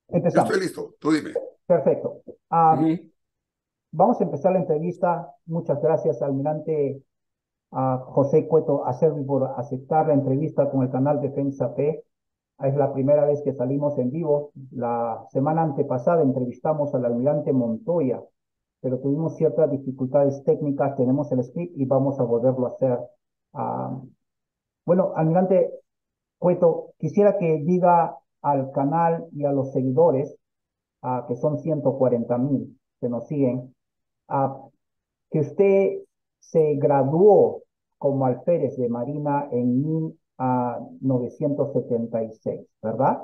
Yo Empezamos. estoy listo, tú dime. Perfecto. Ah, Ujú. vamos a empezar la entrevista. Muchas gracias, almirante José Cueto Acerbi, por aceptar la entrevista con el canal Defensa P. Es la primera vez que salimos en vivo. La semana antepasada entrevistamos al almirante Montoya, pero tuvimos ciertas dificultades técnicas. Tenemos el script y vamos a volverlo a hacer. Ah, bueno, almirante Cueto, quisiera que diga al canal y a los seguidores, que son 140.000 que nos siguen, a que usted se graduó como alférez de Marina en 1976, ¿verdad?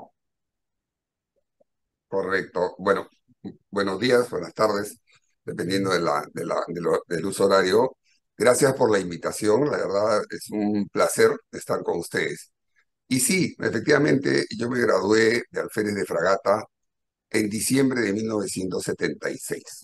Correcto. Bueno, buenos días, buenas tardes, dependiendo del uso horario. Gracias por la invitación, la verdad es un placer estar con ustedes. Y sí, efectivamente, yo me gradué de alférez de fragata en diciembre de 1976.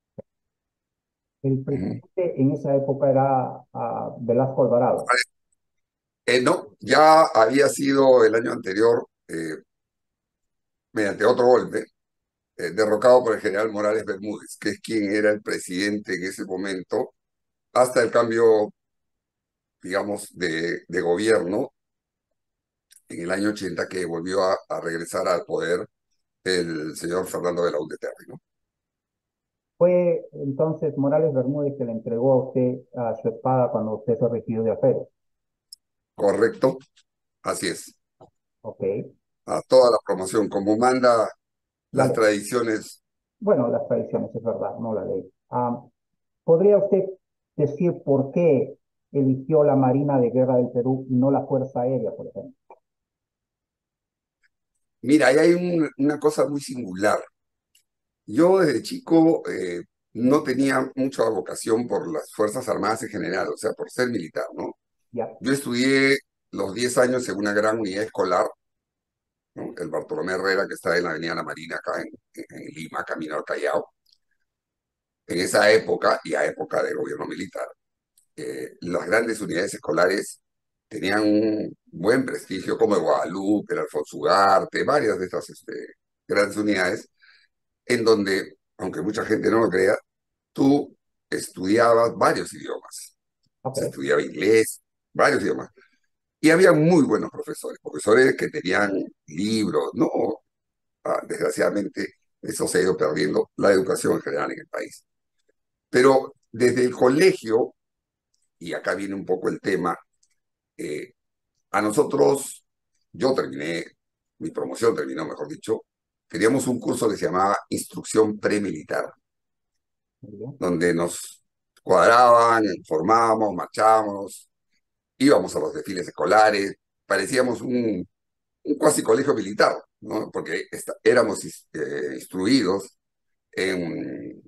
El Ujú. presidente en esa época era Velasco Alvarado. No, ya había sido el año anterior, mediante otro golpe, derrocado por el general Morales Bermúdez, que es quien era el presidente en ese momento, hasta el cambio, digamos, de gobierno en el año 80, que volvió a regresar al poder el señor Fernando Belaúnde Terry, ¿no? Fue entonces Morales Bermúdez que le entregó a usted su espada cuando usted se requirió de alférez. Correcto, así es. Ok, A toda la promoción, como manda las dale. tradiciones. Bueno, las tradiciones, es verdad, no la ley. ¿Podría usted decir por qué eligió la Marina de Guerra del Perú y no la Fuerza Aérea, por ejemplo? Mira, ahí hay una cosa muy singular. Yo desde chico no tenía mucha vocación por las Fuerzas Armadas en general, o sea, por ser militar, ¿no? Ya, Yo estudié los 10 años en una gran unidad escolar, ¿no? El Bartolomé Herrera, que está en la Avenida La Marina, acá en Lima, camino al Callao. En esa época, y a época del gobierno militar, las grandes unidades escolares tenían un buen prestigio, como el Guadalupe, el Alfonso Ugarte, varias de estas grandes unidades, en donde, aunque mucha gente no lo crea, tú estudiabas varios idiomas. ok. Se estudiaba inglés, varios idiomas. Y había muy buenos profesores, profesores que tenían libros, ¿no? Desgraciadamente, eso se ha ido perdiendo la educación en general en el país. Pero desde el colegio, y acá viene un poco el tema, eh, a nosotros, yo terminé, mi promoción terminó, mejor dicho, teníamos un curso que se llamaba Instrucción Premilitar, Muy bien. donde nos cuadraban, formábamos, marchábamos, íbamos a los desfiles escolares, parecíamos un cuasi colegio militar, ¿no? Porque éramos instruidos en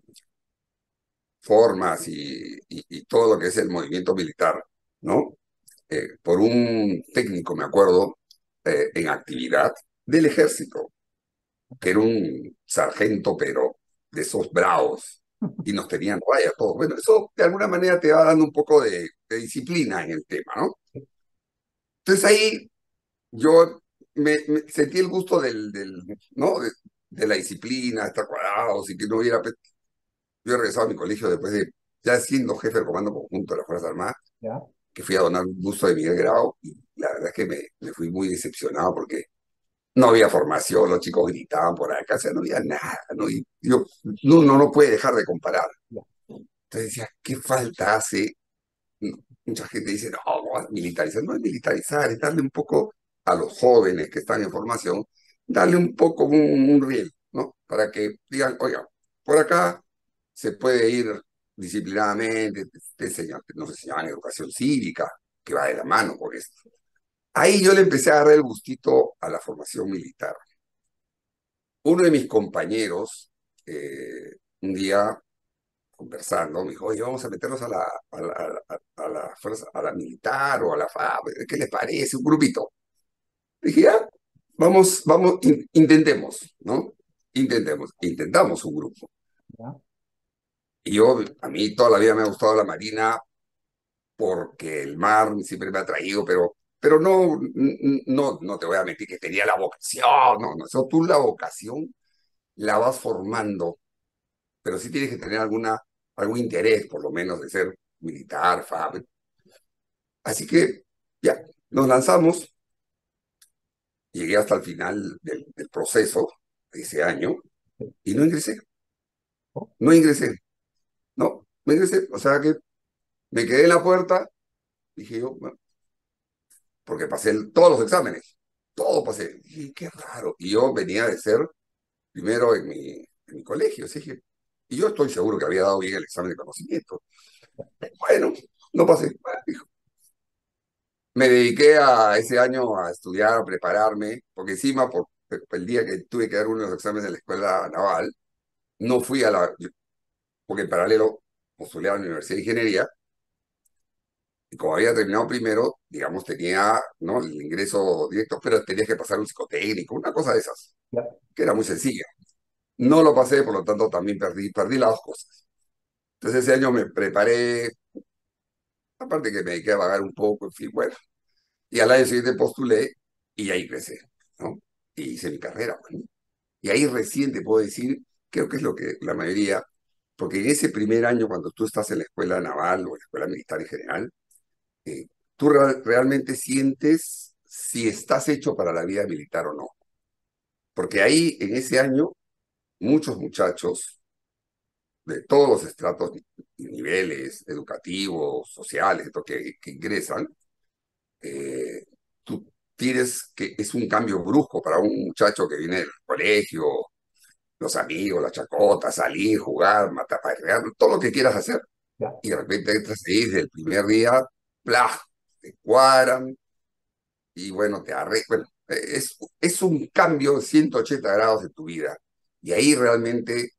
formas y todo lo que es el movimiento militar, ¿no? Por un técnico, me acuerdo, en actividad del ejército, que era un sargento, pero de esos bravos, y nos tenían raya todos. Bueno, eso de alguna manera te va dando un poco de disciplina en el tema, ¿no? Entonces ahí yo sentí el gusto ¿no? De la disciplina, de estar cuadrados y que no hubiera... Yo he regresado a mi colegio después de, ya siendo jefe del Comando Conjunto de las Fuerzas Armadas, Ya, que fui a donar un busto de Miguel Grau, y la verdad es que me fui muy decepcionado porque no había formación, los chicos gritaban por acá, o sea, no había nada, ¿no? Y yo, no, uno no puede dejar de comparar. ya. Entonces decía, ¿qué falta hace? Mucha gente dice, no, vamos a militarizar. No es militarizar, es darle un poco a los jóvenes que están en formación, darle un poco un riel, ¿no? Para que digan, oiga, por acá se puede ir disciplinadamente, nos enseñaban educación cívica, que va de la mano con esto. Ahí yo le empecé a agarrar el gustito a la formación militar. Uno de mis compañeros, un día conversando, me dijo, oye, vamos a meternos a la fuerza, a la militar o a la FAB, ¿qué les parece? Un grupito. Dije, ya, vamos, intentemos, ¿no? Intentamos un grupo. Ya. Y yo, a mí toda la vida me ha gustado la marina porque el mar siempre me ha atraído, pero no te voy a mentir que tenía la vocación, no, no, eso tú la vocación. la vas formando, pero sí tienes que tener algún interés, por lo menos, de ser militar, FAB. Así que ya, nos lanzamos, llegué hasta el final del proceso de ese año Sí. y no ingresé, Oh, no ingresé, no ingresé. O sea que me quedé en la puerta, dije yo, bueno, porque pasé todos los exámenes, todo pasé. Dije, qué raro. Y yo venía de ser primero en mi colegio, así que, y yo estoy seguro que había dado bien el examen de conocimiento. Bueno, no pasé. Bueno, dijo. Me dediqué a ese año a estudiar, a prepararme, porque encima, por el día que tuve que dar uno de los exámenes en la escuela naval, no fui porque en paralelo postulé a la Universidad de Ingeniería, y como había terminado primero, digamos, tenía, ¿no?, el ingreso directo, pero tenías que pasar un psicotécnico, una cosa de esas, ya, que era muy sencilla. No lo pasé, por lo tanto también perdí las dos cosas. Entonces ese año me preparé, aparte que me dediqué a vagar un poco, en fin, bueno. Y al año siguiente postulé y ahí ingresé, ¿no? Y hice mi carrera, bueno. Y ahí recién te puedo decir, creo que es lo que la mayoría, porque en ese primer año, cuando tú estás en la escuela naval o en la escuela militar en general, eh, tú realmente sientes si estás hecho para la vida militar o no. Porque ahí, en ese año, muchos muchachos de todos los estratos y niveles educativos, sociales, que ingresan, eh, tú tienes que, es un cambio brusco para un muchacho que viene del colegio, los amigos, la chacota, salir, jugar, matar, perrear, todo lo que quieras hacer. ya. Y de repente entras ahí desde el primer día, ¡plá! Te cuadran y bueno, bueno, es un cambio de 180 grados de tu vida. Y ahí realmente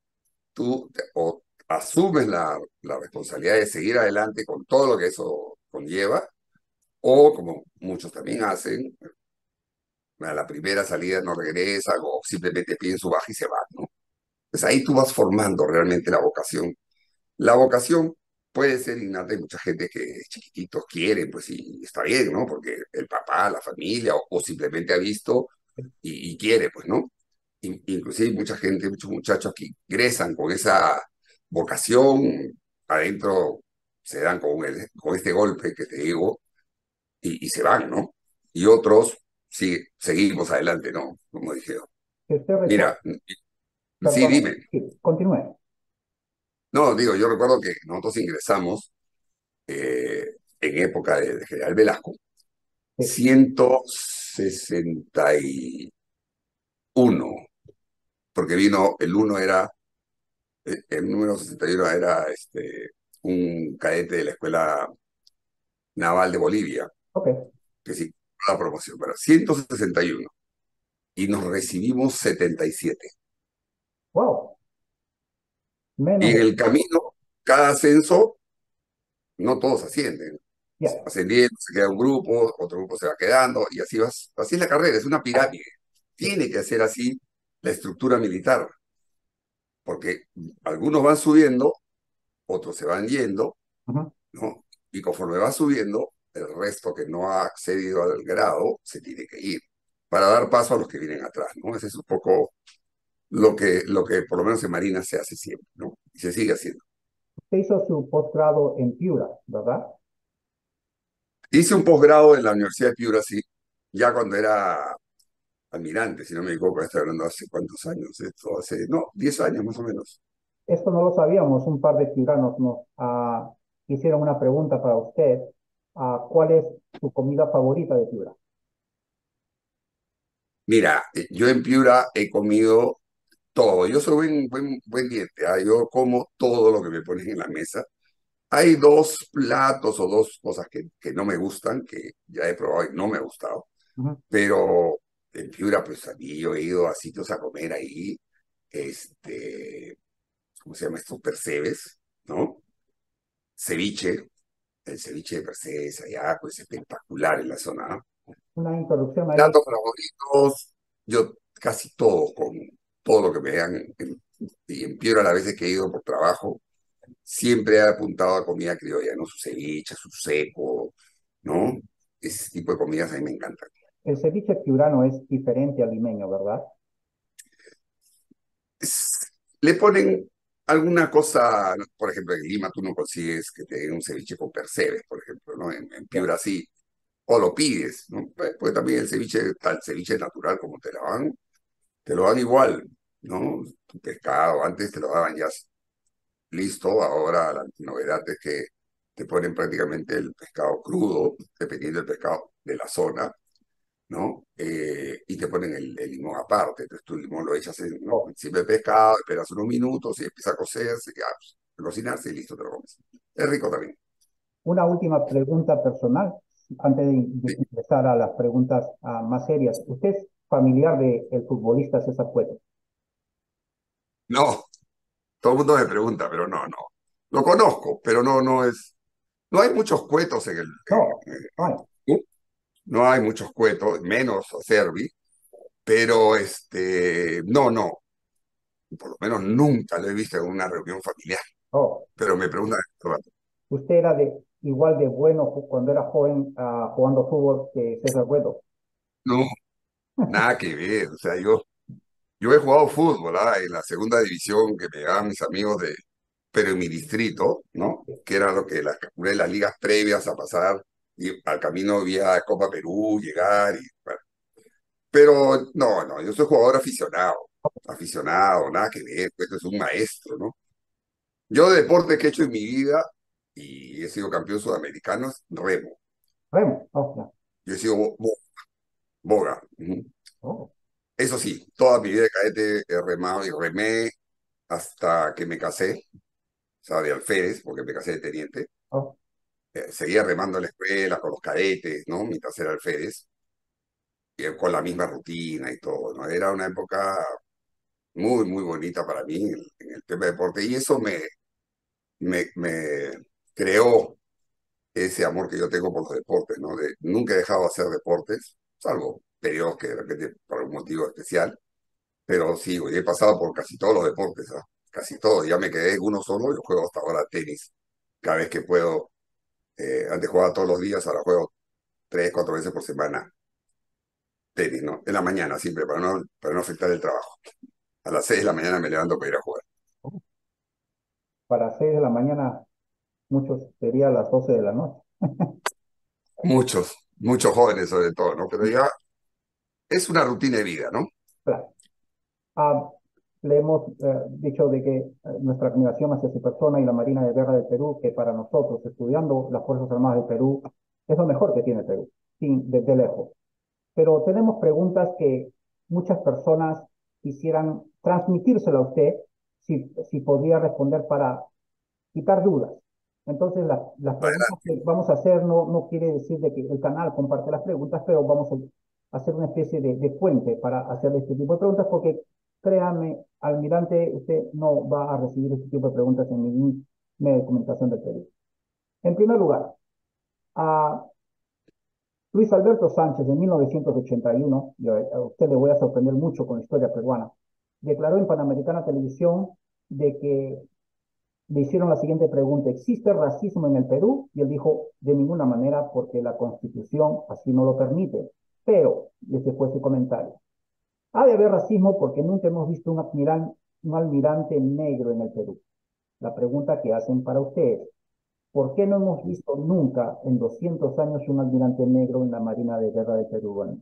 o asumes la responsabilidad de seguir adelante con todo lo que eso conlleva, o como muchos también hacen, a la primera salida no regresan o simplemente piden su baja y se van, ¿no? Pues ahí tú vas formando realmente la vocación. La vocación puede ser innata, hay mucha gente que chiquititos quieren, pues sí, está bien, ¿no? Porque el papá, la familia, o simplemente ha visto y quiere, pues, ¿no? Inclusive hay mucha gente, muchos muchachos que ingresan con esa vocación, adentro se dan con este golpe que te digo, y se van, ¿no? Y otros, sí, seguimos adelante, ¿no? Como dije yo. Si usted recuerda, Mira, sí, perdón, dime. sí, continúe. No, digo, yo recuerdo que nosotros ingresamos en época de General Velasco, Sí, 161, porque vino, el número 61 era un cadete de la Escuela Naval de Bolivia, ok. que sí, la promoción, pero 161, y nos recibimos 77. Wow, Y menos en de... el camino, cada ascenso, no todos ascienden. Ya, Ascendiendo, se queda un grupo, otro grupo se va quedando, y así vas, así es la carrera, es una pirámide. sí, Tiene que ser así la estructura militar, porque algunos van subiendo, otros se van yendo, ujú. ¿no? Y conforme va subiendo, el resto que no ha accedido al grado se tiene que ir para dar paso a los que vienen atrás, ¿no? Ese es un poco lo que por lo menos en Marina se hace siempre, ¿no? Y se sigue haciendo. Usted hizo su posgrado en Piura, ¿verdad? Hice un posgrado en la Universidad de Piura, sí, ya cuando era almirante, si no me equivoco, estoy hablando hace cuántos años, esto hace, no, 10 años más o menos. Esto no lo sabíamos, un par de piuranos nos hicieron una pregunta para usted. ¿Cuál es su comida favorita de Piura? Mira, yo en Piura he comido todo, yo soy buen diente, ¿ah? Yo como todo lo que me pones en la mesa. Hay dos platos o dos cosas que no me gustan, que ya he probado y no me ha gustado, Ujú. pero en Piura, pues a mí yo he ido a sitios a comer ahí, ¿cómo se llama esto? Percebes, ¿no? Ceviche, el ceviche de Percebes allá, pues espectacular en la zona, ¿no? Una interrupción ahí. Platos favoritos, yo casi todo, con todo lo que me dan, y en Piura las veces que he ido por trabajo, siempre he apuntado a comida criolla, ¿no? Su ceviche, su seco, ¿no? Ese tipo de comidas a mí me encantan. El ceviche piurano es diferente al limeño, ¿verdad? le ponen alguna cosa, por ejemplo, en Lima tú no consigues que te den un ceviche con percebes, por ejemplo, ¿no? En Ya. Piura sí, o lo pides, ¿no? Pues también el ceviche, tal ceviche natural como te lo dan igual, ¿no? Tu pescado, antes te lo daban ya listo, ahora la novedad es que te ponen prácticamente el pescado crudo, dependiendo del pescado de la zona, ¿no? Y te ponen el limón aparte. Entonces tú el limón lo echas ¿no? Oh, encima del pescado, esperas unos minutos y empieza a cocerse, ya, pues, a cocinarse y listo, te lo comes. Es rico también. una última pregunta personal antes de Sí. ingresar a las preguntas más serias. ¿Usted es familiar del futbolista César Cueto? No, todo el mundo me pregunta, pero no, no. Lo conozco, pero no, no es. No hay muchos cuetos en el. No, ay, ¿no? No hay muchos cuetos, menos Servi, pero no, no. Por lo menos nunca lo he visto en una reunión familiar. oh. Pero me preguntan, ¿Usted era igual de bueno cuando era joven jugando fútbol que César Cueto? no, nada que ver. O sea, yo he jugado fútbol, ¿ah? En la segunda división que me llevaban mis amigos pero en mi distrito, ¿no? Que era lo que una de las ligas previas a pasar, y al camino había Copa Perú, llegar, y, bueno. Pero no, no, yo soy jugador aficionado, aficionado, nada que ver, pues es un maestro, ¿no? Yo de deporte que he hecho en mi vida, y he sido campeón sudamericano, es remo. Remo, oh, ya. Yo he sido boga. Ujú. Oh, Eso sí, toda mi vida de cadete he remado y remé hasta que me casé, o sea, de alférez, porque me casé de teniente. oh, Seguía remando en la escuela con los cadetes, ¿no? Mientras era alférez, y con la misma rutina y todo, ¿no? Era una época muy, muy bonita para mí en el tema de deporte, y eso me creó ese amor que yo tengo por los deportes, ¿no? Nunca he dejado de hacer deportes, salvo periodos que de repente por algún motivo especial, pero sí, güey, he pasado por casi todos los deportes, ¿ah? Casi todos, ya me quedé en uno solo, yo juego hasta ahora tenis, cada vez que puedo. Antes jugaba todos los días, ahora juego 3, 4 veces por semana tenis, ¿no? En la mañana siempre, para no afectar el trabajo. A las 6 de la mañana me levanto para ir a jugar. oh. Para 6 de la mañana, muchos sería a las 12 de la noche. Muchos, muchos jóvenes sobre todo, ¿no? Pero ya es una rutina de vida, ¿no? Claro. Ah, le hemos dicho de que nuestra admiración hacia su persona y la Marina de Guerra del Perú, que para nosotros, estudiando las Fuerzas Armadas del Perú, es lo mejor que tiene el Perú, sin, desde lejos. Pero tenemos preguntas que muchas personas quisieran transmitírsela a usted, si podría responder para quitar dudas. Entonces, las preguntas Adelante. que vamos a hacer no quiere decir de que el canal comparte las preguntas, pero vamos a hacer una especie de puente para hacer este tipo de preguntas, porque créame, almirante, usted no va a recibir este tipo de preguntas en ningún medio de comunicación del Perú. En primer lugar, a Luis Alberto Sánchez, en 1981, y a usted le voy a sorprender mucho con la historia peruana, declaró en Panamericana Televisión de que le hicieron la siguiente pregunta: ¿existe racismo en el Perú? Y él dijo, de ninguna manera, porque la Constitución así no lo permite. Pero, y ese fue su comentario, ha de haber racismo porque nunca hemos visto un almirante negro en el Perú. La pregunta que hacen para ustedes: ¿por qué no hemos visto nunca en 200 años un almirante negro en la Marina de Guerra del Perú? Bueno,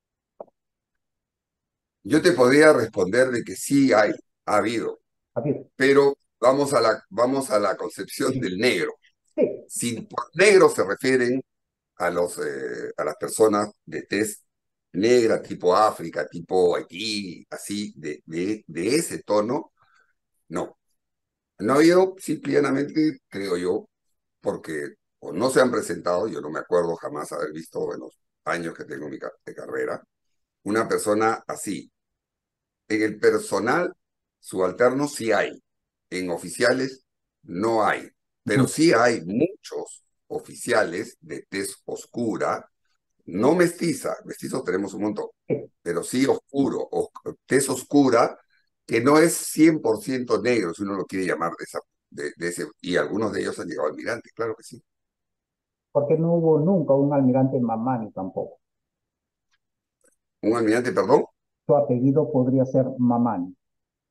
Yo te podría responder de que sí ha habido, a ver, pero vamos a la concepción del negro. sí, Si por negro se refieren a las personas de tez negra, tipo África, tipo Haití, así, de ese tono, no. No ha habido, simplemente, creo yo, porque o no se han presentado, yo no me acuerdo jamás haber visto en los años que tengo de carrera, una persona así. En el personal subalterno sí hay, en oficiales no hay, pero sí hay muchos oficiales de tez oscura, no mestiza, mestizos tenemos un montón, sí, pero sí oscuro, tez oscura, que no es 100% negro, si uno lo quiere llamar de ese, y algunos de ellos han llegado almirantes, claro que sí. porque no hubo nunca un almirante Mamani tampoco. Un almirante, perdón, Su apellido podría ser Mamani.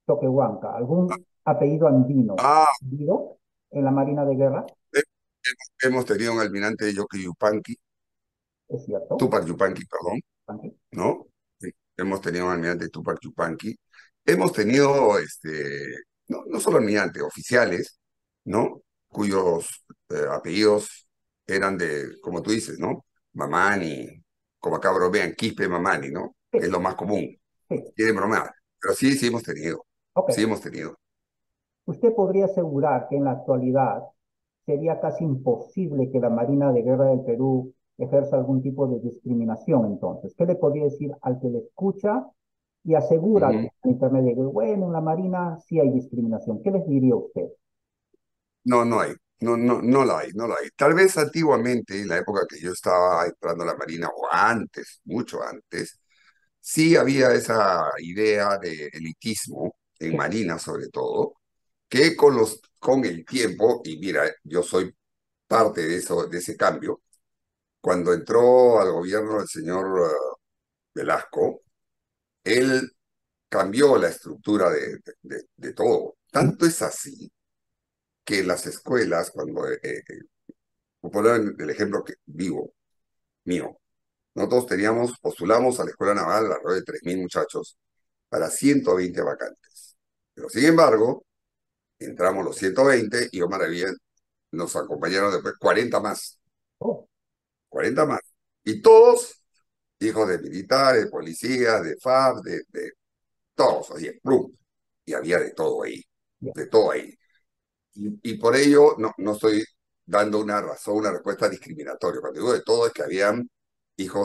Toquehuanca. ¿Algún apellido andino? Ah, ¿Andino en la Marina de Guerra? he- hemos tenido un almirante de Yoki Yupanqui, ¿Es cierto? Tupac Yupanqui, perdón, Panqui. ¿no? Sí, hemos tenido un almirante de Tupac Yupanqui. Hemos tenido, no solo almirante, oficiales, ¿no? Cuyos apellidos eran de, como tú dices, ¿no? Mamani, como acá bromean, Quispe Mamani, ¿no? Que es Sí, lo más común. sí. Quieren bromear. Pero sí, sí hemos tenido. Sí Ok. hemos tenido. ¿Usted podría asegurar que en la actualidad sería casi imposible que la Marina de Guerra del Perú ejerza algún tipo de discriminación entonces? ¿Qué le podría decir al que le escucha y asegura que Ujú. en Internet de que, bueno, en la Marina sí hay discriminación? ¿Qué les diría usted? No, no hay. No, no, no la hay, no la hay. Tal vez antiguamente, en la época que yo estaba entrando a la Marina, o antes, mucho antes, sí había esa idea de elitismo, en Sí, Marina sobre todo, que con el tiempo, y mira, yo soy parte de eso, de ese cambio, cuando entró al gobierno el señor Velasco, él cambió la estructura de todo. ujú, Tanto es así que en las escuelas, cuando, por poner el ejemplo que vivo, mío, nosotros postulamos a la Escuela Naval alrededor de 3.000 muchachos para 120 vacantes. Pero sin embargo, entramos los 120 y Omar Maravilla nos acompañaron después 40 más, oh, 40 más. Y todos hijos de militares, de policías, de FAB, de todos, oye, plum. Y había de todo ahí, ya, de todo ahí. Y por ello no estoy dando una razón, una respuesta discriminatoria. Cuando digo de todo es que habían hijos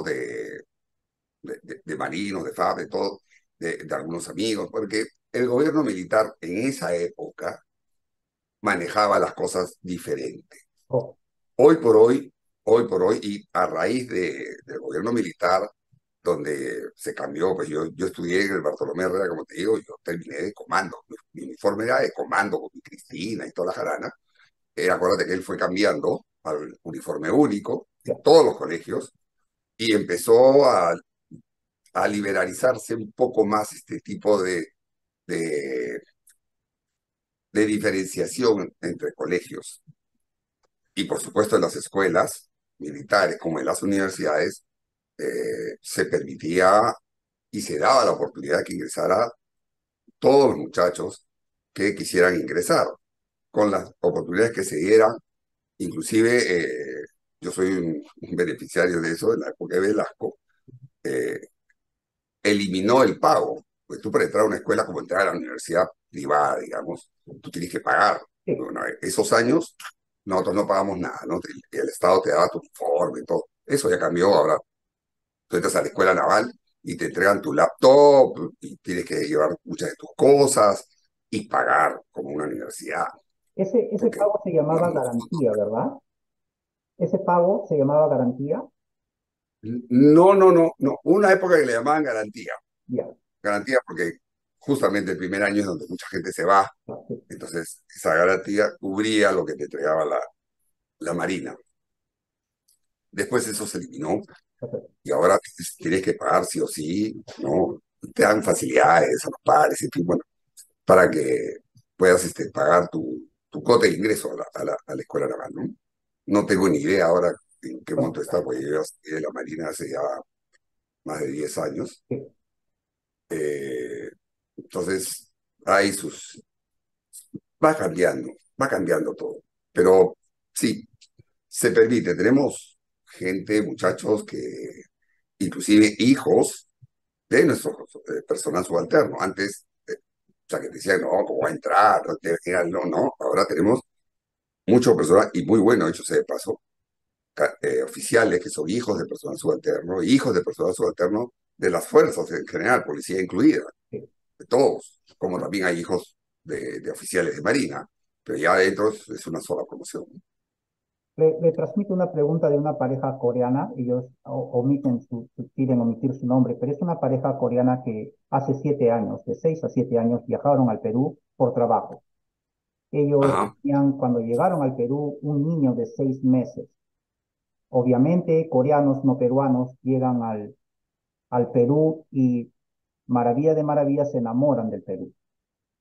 de marinos, de FAB, de todo, de algunos amigos, porque el gobierno militar en esa época manejaba las cosas diferentes. oh, Hoy por hoy, y a raíz del gobierno militar, donde se cambió, pues yo estudié en el Bartolomé Herrera, como te digo, yo terminé de comando, mi uniforme era de comando con mi Cristina y toda la jarana. Acuérdate que él fue cambiando al uniforme único ya, en todos los colegios y empezó a liberalizarse un poco más este tipo de, de diferenciación entre colegios. Y por supuesto en las escuelas militares como en las universidades se permitía y se daba la oportunidad que ingresara todos los muchachos que quisieran ingresar, con las oportunidades que se dieran. Inclusive yo soy un beneficiario de eso, en la época de Velasco, eh, eliminó el pago. Pues tú para entrar a una escuela como entrar a la universidad privada, digamos, tú tienes que pagar. sí. Bueno, esos años nosotros no pagamos nada, ¿no? El Estado te daba tu informe y todo. Eso ya cambió, ahora tú entras a la escuela naval y te entregan tu laptop y tienes que llevar muchas de tus cosas y pagar como una universidad, Ese porque pago se llamaba no, garantía, ¿verdad? Ese pago se llamaba garantía. no. Una época que le llamaban garantía. Ya, Garantía porque justamente el primer año es donde mucha gente se va. ah, sí, Entonces, esa garantía cubría lo que te entregaba la Marina. Después eso se eliminó perfecto. y ahora tienes que pagar sí o sí, ¿no? Te dan facilidades a los padres, en fin, bueno, para que puedas pagar tu cuota de ingreso a la escuela naval, ¿no? No tengo ni idea ahora en qué monto está, porque yo ya salí de la Marina hace ya más de 10 años. Sí. Eh, entonces, hay sus, va cambiando todo. Pero sí, se permite. Tenemos gente, muchachos, que inclusive hijos de nuestro personal subalterno. Antes, o sea, que decían, no, ¿cómo va a entrar? No, no, no. Ahora tenemos mucho personal, y muy bueno, dicho sea de paso, oficiales que son hijos de personal subalterno, hijos de personal subalterno de las fuerzas en general, policía incluida, Sí. de todos, como también hay hijos de oficiales de Marina, pero ya adentro es una sola promoción. Le transmito una pregunta de una pareja coreana. Ellos quieren omitir su nombre, pero es una pareja coreana que hace 7 años, de 6 a 7 años, viajaron al Perú por trabajo. Ellos Ajá. tenían, cuando llegaron al Perú, un niño de 6 meses. Obviamente, coreanos no peruanos llegan al Perú y maravilla de maravillas se enamoran del Perú.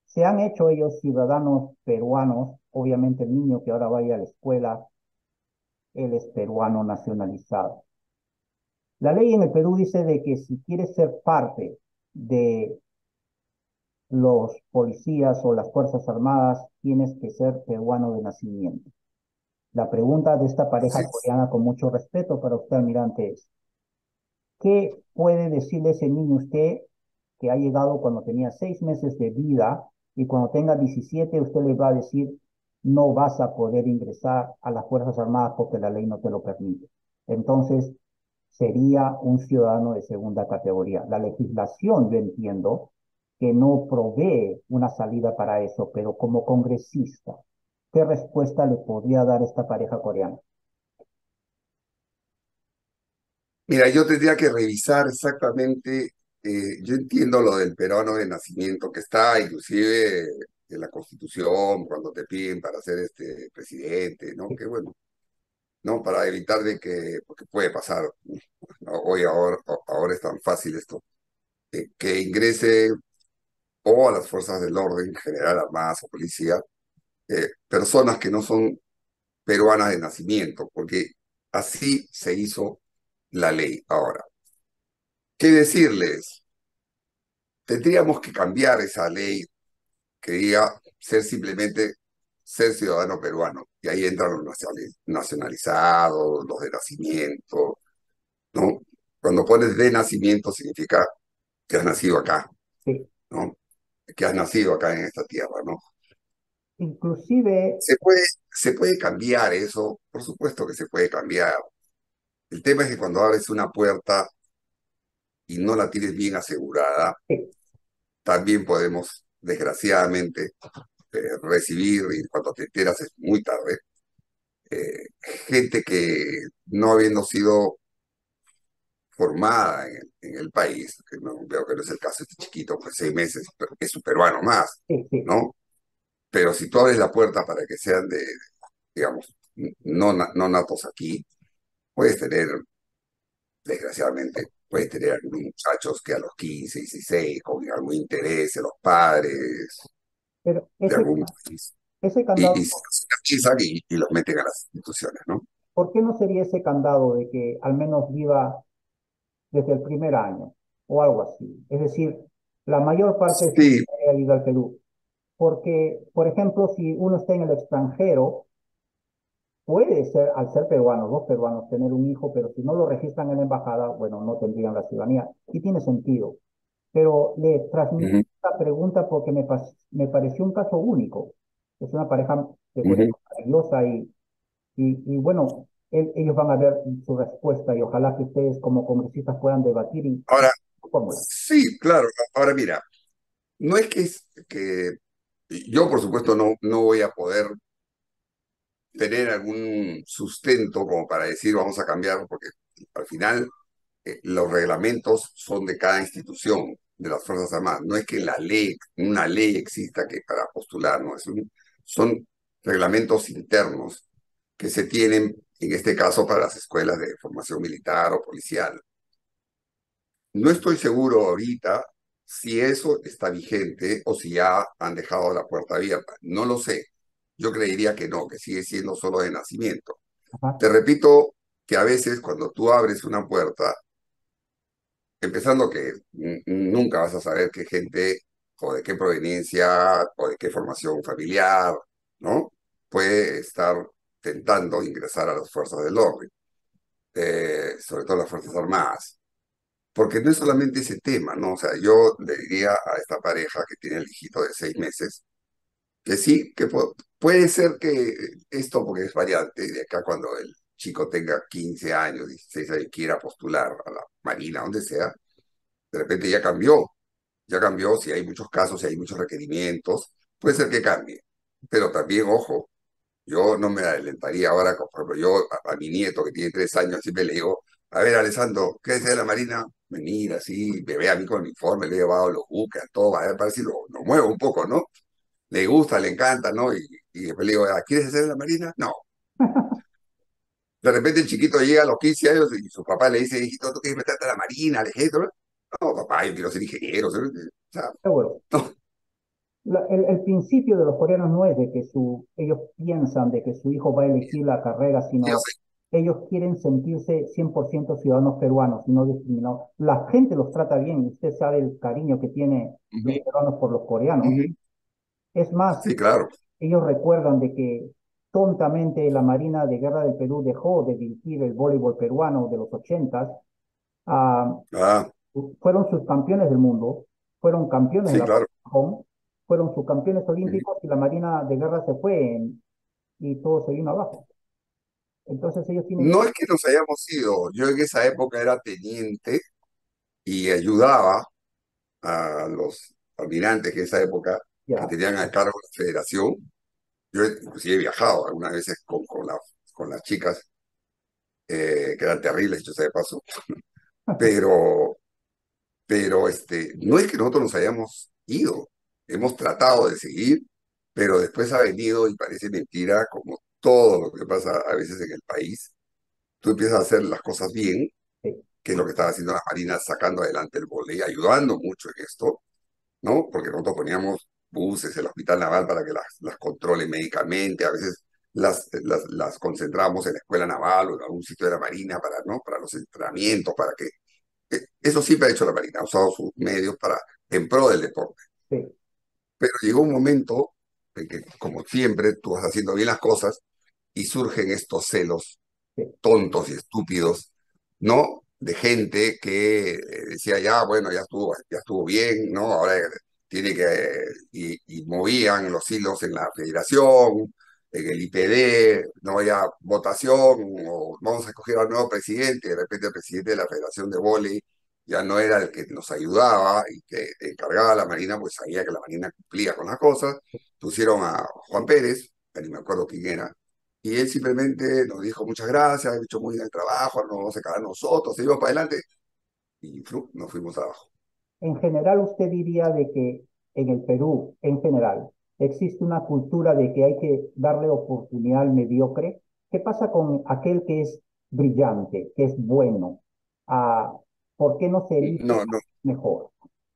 se han hecho ellos ciudadanos peruanos. Obviamente el niño que ahora vaya a la escuela, él es peruano nacionalizado. La ley en el Perú dice de que si quieres ser parte de los policías o las Fuerzas Armadas, tienes que ser peruano de nacimiento. La pregunta de esta pareja Sí. coreana, con mucho respeto para usted, almirante, es, ¿qué puede decirle ese niño usted que ha llegado cuando tenía 6 meses de vida y cuando tenga 17 usted le va a decir, no vas a poder ingresar a las Fuerzas Armadas porque la ley no te lo permite? Entonces, sería un ciudadano de segunda categoría. La legislación, yo entiendo, que no provee una salida para eso, pero como congresista, ¿qué respuesta le podría dar esta pareja coreana? Mira, yo tendría que revisar exactamente, yo entiendo lo del peruano de nacimiento que está inclusive en la Constitución, cuando te piden para ser presidente, ¿no? Que bueno, ¿no? Para evitar de que, porque puede pasar, ¿no? Ahora es tan fácil esto, que ingrese o a las fuerzas del orden general, armadas o policía, personas que no son peruanas de nacimiento, porque así se hizo la ley. Ahora, ¿qué decirles? Tendríamos que cambiar esa ley que diga ser simplemente ser ciudadano peruano. Y ahí entran los nacionalizados, los de nacimiento, ¿no? Cuando pones de nacimiento significa que has nacido acá, Sí. ¿no? Que has nacido acá en esta tierra, ¿no? Inclusive, Se puede, se puede cambiar eso, por supuesto que se puede cambiar. El tema es que cuando abres una puerta y no la tienes bien asegurada, sí, también podemos, desgraciadamente, recibir, y cuando te enteras es muy tarde, eh, gente que no habiendo sido formada en el país, que no, veo que no es el caso de este chiquito, pues 6 meses, pero es un peruano más, sí, sí. ¿no? Pero si tú abres la puerta para que sean digamos, no natos aquí, puedes tener, desgraciadamente, puedes tener algunos muchachos que a los 15 16 con algún interés en los padres Pero de ese, algún país, ese y candado, se piensan y los meten a las instituciones, ¿no? ¿por qué no sería ese candado de que al menos viva desde el primer año o algo así? Es decir, la mayor parte de su vida Sí. ha ido al Perú. Porque, por ejemplo, si uno está en el extranjero, puede ser, al ser peruano, dos peruanos, tener un hijo, pero si no lo registran en la embajada, bueno, no tendrían la ciudadanía. Y tiene sentido. Pero le transmití Ujú, esta pregunta porque me pareció un caso único. Es una pareja de Corea ujú. maravillosa y bueno, ellos van a ver su respuesta y ojalá que ustedes como congresistas puedan debatir y Ahora, fórmula. sí, claro. Ahora mira, no es que yo, por supuesto, no voy a poder tener algún sustento como para decir vamos a cambiar, porque al final los reglamentos son de cada institución de las Fuerzas Armadas. No es que una ley exista que para postular, no, son reglamentos internos que se tienen, en este caso, para las escuelas de formación militar o policial. No estoy seguro ahorita si eso está vigente o si ya han dejado la puerta abierta. No lo sé. Yo creería que no, que sigue siendo solo de nacimiento. Ajá. Te repito que a veces cuando tú abres una puerta, empezando que nunca vas a saber qué gente o de qué proveniencia o de qué formación familiar, ¿no? Puede estar tentando ingresar a las fuerzas del orden, sobre todo las Fuerzas Armadas. Porque no es solamente ese tema, ¿no? O sea, yo le diría a esta pareja que tiene el hijito de 6 meses, que sí, que puede ser que esto, porque es variante, de acá cuando el chico tenga 15 años, 16 años, quiera postular a la Marina, donde sea, de repente ya cambió, si hay muchos casos, si hay muchos requerimientos, puede ser que cambie. Pero también, ojo, yo no me adelantaría ahora, por ejemplo, yo a mi nieto que tiene 3 años siempre le digo, a ver, Alessandro, ¿qué es de la Marina? Venir así, me ve a mí con el uniforme, le he llevado los buques, todo, a ver, para ver si lo muevo un poco, ¿no? Le gusta, le encanta, ¿no? Y después le digo, "Ah, ¿quieres hacer la Marina? No. De repente el chiquito llega a los 15 años y su papá le dice, hijito, ¿tú quieres meterte a la Marina, al ejército? No, papá, yo quiero ser ingeniero. O sea, Seguro. no. El principio de los coreanos no es de que ellos piensan de que su hijo va a elegir la carrera, Yo sino sé. ellos quieren sentirse 100% ciudadanos peruanos y no discriminados. La gente los trata bien, y usted sabe el cariño que tiene los Ujú, peruanos por los coreanos. ujú. Es más, Sí, claro. ellos recuerdan de que tontamente la Marina de Guerra del Perú dejó de dirigir el voleibol peruano de los 80s. ah, Ah, Fueron subcampeones del mundo, fueron campeones de sí, la claro. Japón, fueron subcampeones Ujú. olímpicos y la Marina de Guerra se fue y todo se vino abajo. Entonces ellos tienen, No es que nos hayamos ido. Yo en esa época era teniente y ayudaba a los almirantes que en esa época que ya, tenían a cargo la federación. Yo inclusive he viajado algunas veces con las chicas, que eran terribles, yo sé de paso, pero, pero no es que nosotros nos hayamos ido, hemos tratado de seguir, pero después ha venido y parece mentira, como todo lo que pasa a veces en el país. Tú empiezas a hacer las cosas bien, sí, que es lo que estaba haciendo la Marina, sacando adelante el vóley, ayudando mucho en esto, ¿no? Porque nosotros poníamos buses en el Hospital Naval para que las controlen médicamente, a veces las concentrábamos en la Escuela Naval o en algún sitio de la Marina para, ¿no? Para los entrenamientos, para que... Eso siempre ha hecho la Marina, ha usado sus medios para, en pro del deporte. sí, Pero llegó un momento en que, como siempre, tú vas haciendo bien las cosas y surgen estos celos sí, tontos y estúpidos, ¿no? De gente que decía, ya, bueno, ya estuvo bien, ¿no? Ahora tiene que... y movían los hilos en la federación, en el IPD, no había votación, o vamos a escoger al nuevo presidente, y de repente el presidente de la Federación de Vóley ya no era el que nos ayudaba y que encargaba a la Marina, pues sabía que la Marina cumplía con las cosas, pusieron a Juan Pérez, ya ni me acuerdo quién era, y él simplemente nos dijo muchas gracias, he hecho muy bien el trabajo, ahora nos vamos a quedar nosotros, seguimos para adelante y nos fuimos abajo. en general, usted diría de que en el Perú, en general, existe una cultura de que hay que darle oportunidad al mediocre. ¿Qué pasa con aquel que es brillante, que es bueno? Ah, ¿Por qué no se elige No, no, mejor?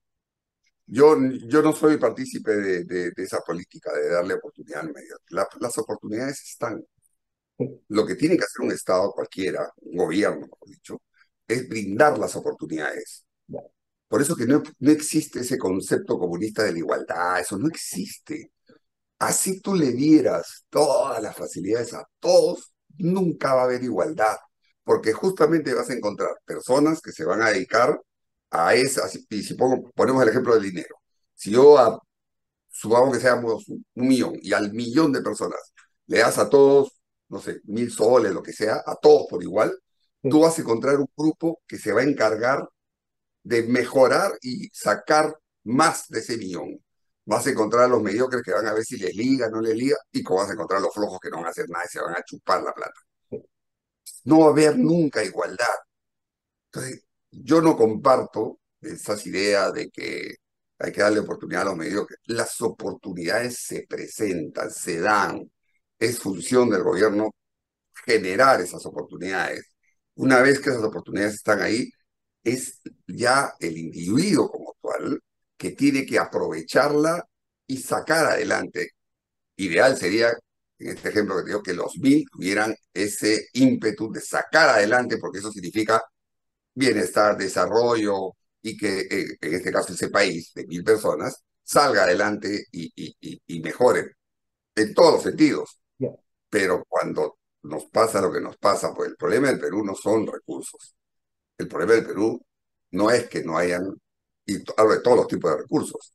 yo no soy partícipe de esa política de darle oportunidad al medio. Las oportunidades están. Sí, Lo que tiene que hacer un Estado cualquiera, un gobierno, mejor dicho, es brindar las oportunidades. ya, Por eso que no existe ese concepto comunista de la igualdad, eso no existe. Así tú le dieras todas las facilidades a todos, nunca va a haber igualdad, porque justamente vas a encontrar personas que se van a dedicar a esas, y si ponemos el ejemplo del dinero, si supongamos que seamos 1 millón y al millón de personas le das a todos, no sé, 1.000 soles, lo que sea, a todos por igual, tú sí, vas a encontrar un grupo que se va a encargar de mejorar y sacar más de ese millón. Vas a encontrar a los mediocres que van a ver si les liga, no les liga, y como vas a encontrar a los flojos que no van a hacer nada y se van a chupar la plata. sí. No va a haber nunca igualdad. Entonces, yo no comparto esas ideas de que hay que darle oportunidad a los mediocres. Las oportunidades se presentan, se dan. Es función del gobierno generar esas oportunidades. Una vez que esas oportunidades están ahí, es ya el individuo como tal que tiene que aprovecharla y sacar adelante. Ideal sería, en este ejemplo que te digo, que los 1.000 tuvieran ese ímpetu de sacar adelante, porque eso significa bienestar, desarrollo y que en este caso ese país de 1.000 personas salga adelante y mejore en todos los sentidos. Ya. Pero cuando nos pasa lo que nos pasa, pues el problema del Perú no son recursos. El problema del Perú no es que no hayan, y hablo de todos los tipos de recursos.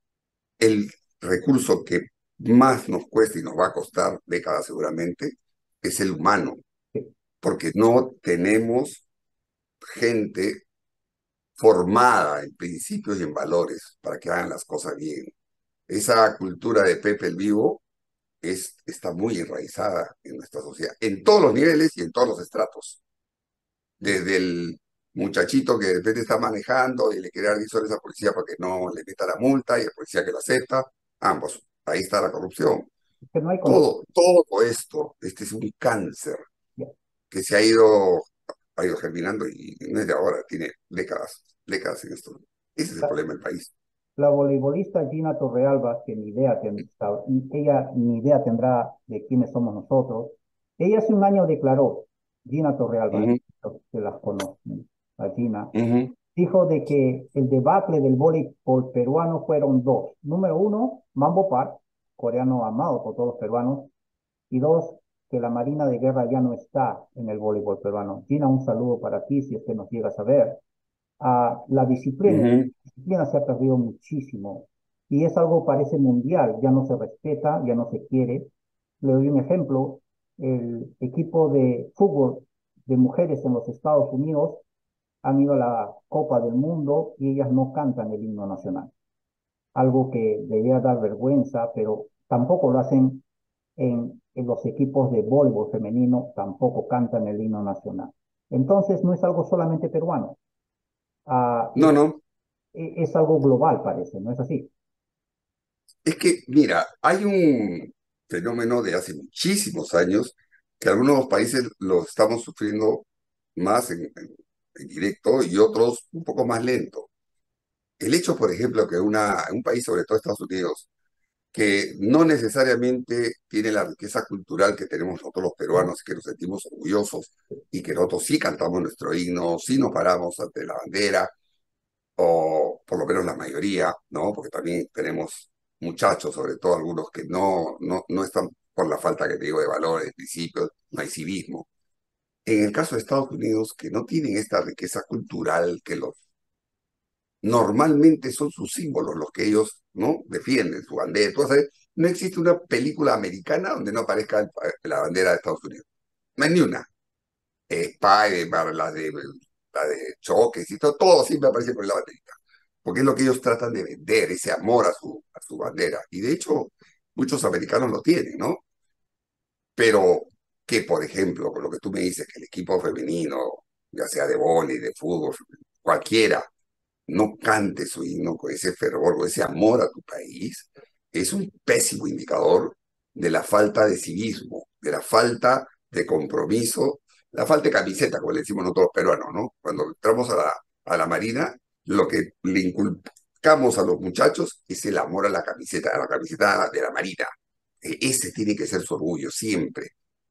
El recurso que más nos cuesta y nos va a costar décadas seguramente es el humano, Sí. porque no tenemos gente formada en principios y en valores para que hagan las cosas bien. Esa cultura de Pepe el Vivo está muy enraizada en nuestra sociedad, en todos los niveles y en todos los estratos. Desde el muchachito que de repente está manejando y le quiere dar 10 soles a la policía para que no le meta la multa y el policía que lo acepta, ambos. Ahí está la corrupción. Que no hay control. Todo esto, este es un cáncer Ya. que ha ido germinando y no es de ahora, tiene décadas en esto. Ese es el problema del país. La voleibolista Gina Torrealba, que ella ni idea tendrá de quiénes somos nosotros, ella hace un año declaró, Gina Torrealba, Ujú, los que las conocen, a Gina, ujú, dijo de que el debacle del voleibol peruano fueron dos. Número uno, Mambo Park, coreano amado por todos los peruanos, y dos, que la Marina de Guerra ya no está en el voleibol peruano. Gina, un saludo para ti si es que nos llegas a ver. ujú. La disciplina se ha perdido muchísimo y es algo parece mundial, ya no se respeta, ya no se quiere. Le doy un ejemplo, el equipo de fútbol de mujeres en los Estados Unidos han ido a la Copa del Mundo y ellas no cantan el himno nacional, algo que debería dar vergüenza, pero tampoco lo hacen en los equipos de voleibol femenino, tampoco cantan el himno nacional. Entonces no es algo solamente peruano, ah, No, no, es algo global, parece, ¿no es así? es que, mira, hay un fenómeno de hace muchísimos años que algunos países lo estamos sufriendo más en directo y otros un poco más lento. El hecho, por ejemplo, que un país, sobre todo Estados Unidos, que no necesariamente tiene la riqueza cultural que tenemos nosotros los peruanos, que nos sentimos orgullosos y que nosotros sí cantamos nuestro himno, sí nos paramos ante la bandera, o por lo menos la mayoría, ¿no? Porque también tenemos muchachos, sobre todo algunos que no están por la falta que te digo de valores, de principios, no hay civismo. En el caso de Estados Unidos, que no tienen esta riqueza cultural que los normalmente son sus símbolos los que ellos no defienden, su bandera. Entonces, no existe una película americana donde no aparezca la bandera de Estados Unidos. No hay ni una. Spider-Man, la de choques y todo siempre aparece con la banderita. Porque es lo que ellos tratan de vender, ese amor a su bandera. Y de hecho, muchos americanos lo tienen, ¿no? Pero que, por ejemplo, con lo que tú me dices, que el equipo femenino, ya sea de vóley, de fútbol, cualquiera, no cante su himno con ese fervor, con ese amor a tu país, es un pésimo indicador de la falta de civismo, de la falta de compromiso, la falta de camiseta, como le decimos nosotros los peruanos, ¿no? Cuando entramos a la Marina, lo que le inculcamos a los muchachos es el amor a la camiseta de la Marina. Ese tiene que ser su orgullo siempre.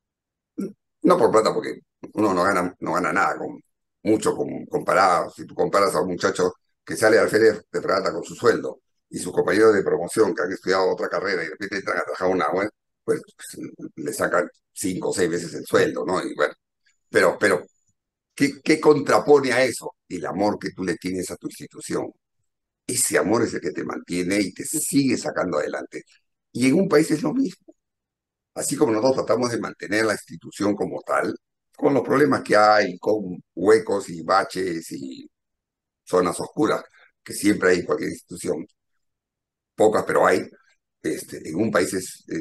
No por plata, porque uno no gana nada comparado. Si tú comparas a un muchacho que sale al feria de fragata con su sueldo y sus compañeros de promoción que han estudiado otra carrera y de repente entran a trabajar una buena, pues le sacan 5 o 6 veces el sueldo, ¿no? Y bueno, pero ¿qué contrapone a eso? El amor que tú le tienes a tu institución. Ese amor es el que te mantiene y te sigue sacando adelante. Y en un país es lo mismo. Así como nosotros tratamos de mantener la institución como tal, con los problemas que hay, con huecos y baches y zonas oscuras, que siempre hay en cualquier institución, pocas, pero hay, en un país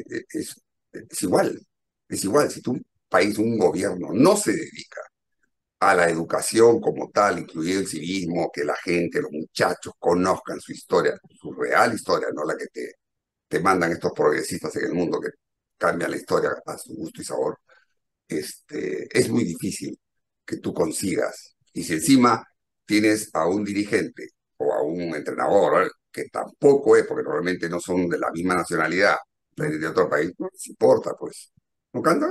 es igual, es igual. Si tu país, un gobierno, no se dedica a la educación como tal, incluido el civismo, que la gente, los muchachos conozcan su historia, su real historia, no la que te mandan estos progresistas en el mundo que cambian la historia a su gusto y sabor, es muy difícil que tú consigas. Y si encima tienes a un dirigente o a un entrenador, que tampoco es, porque normalmente no son de la misma nacionalidad, ¿No? de otro país, no les importa, pues. No canta.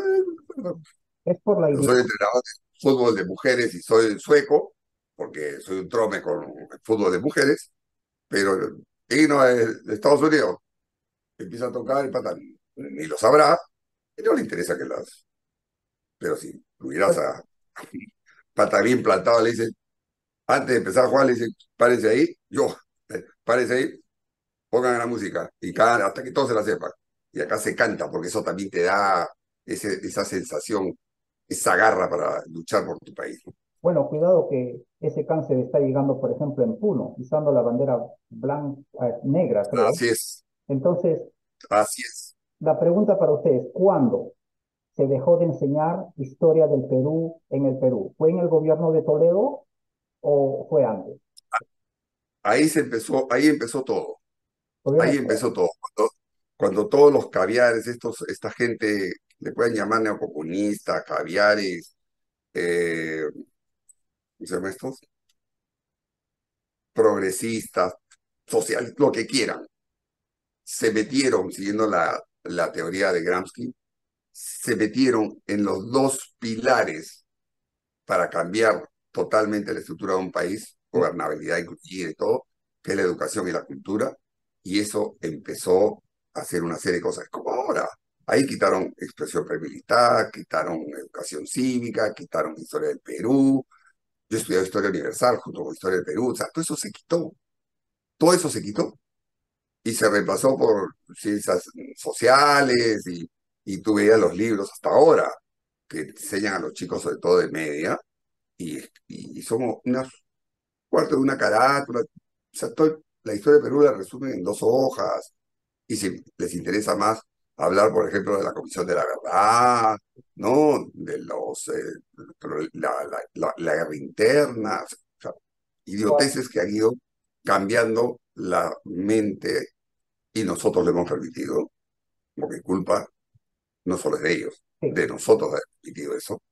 Es por la Yo soy ideología. entrenador de fútbol de mujeres y soy sueco, porque soy un trome con el fútbol de mujeres, pero el himno de Estados Unidos empieza a tocar el pata, ni lo sabrá, y no le interesa que las. Pero si tuvieras a pata bien plantado, le dice, antes de empezar a jugar, le dice, párense ahí, párense ahí, pongan la música, y hasta que todos se la sepan. Y acá se canta, porque eso también te da esa sensación, esa garra para luchar por tu país. Bueno, cuidado que ese cáncer está llegando, por ejemplo, en Puno, usando la bandera blanca, negra, creo. Así es, Entonces, así es. la pregunta para ustedes, ¿cuándo se dejó de enseñar historia del Perú en el Perú? ¿Fue en el gobierno de Toledo o fue antes? Ahí empezó todo. Gobierno Ahí de Toledo. empezó todo. Cuando todos los caviares, esta gente, le pueden llamar neocomunistas, caviares, ¿cómo se llama estos? Progresistas, social, lo que quieran. Se metieron, siguiendo la teoría de Gramsci, se metieron en los dos pilares para cambiar totalmente la estructura de un país, Sí, gobernabilidad inclusive y todo, que es la educación y la cultura, y eso empezó a hacer una serie de cosas, como ahora. Ahí quitaron expresión premilitar, quitaron educación cívica, quitaron historia del Perú. Yo he estudiado historia universal junto con historia del Perú, o sea, todo eso se quitó, todo eso se quitó y se reemplazó por ciencias sociales y tú veías los libros hasta ahora que enseñan a los chicos, sobre todo de media, y somos una cuarto de una carátula. O sea, la historia de Perú la resumen en dos hojas. Y si les interesa más hablar, por ejemplo, de la Comisión de la Verdad, ¿no? De la guerra interna, o sea, idioteces que han ido cambiando la mente y nosotros le hemos permitido, porque culpa no solo es de ellos, sí, de nosotros haber permitido eso.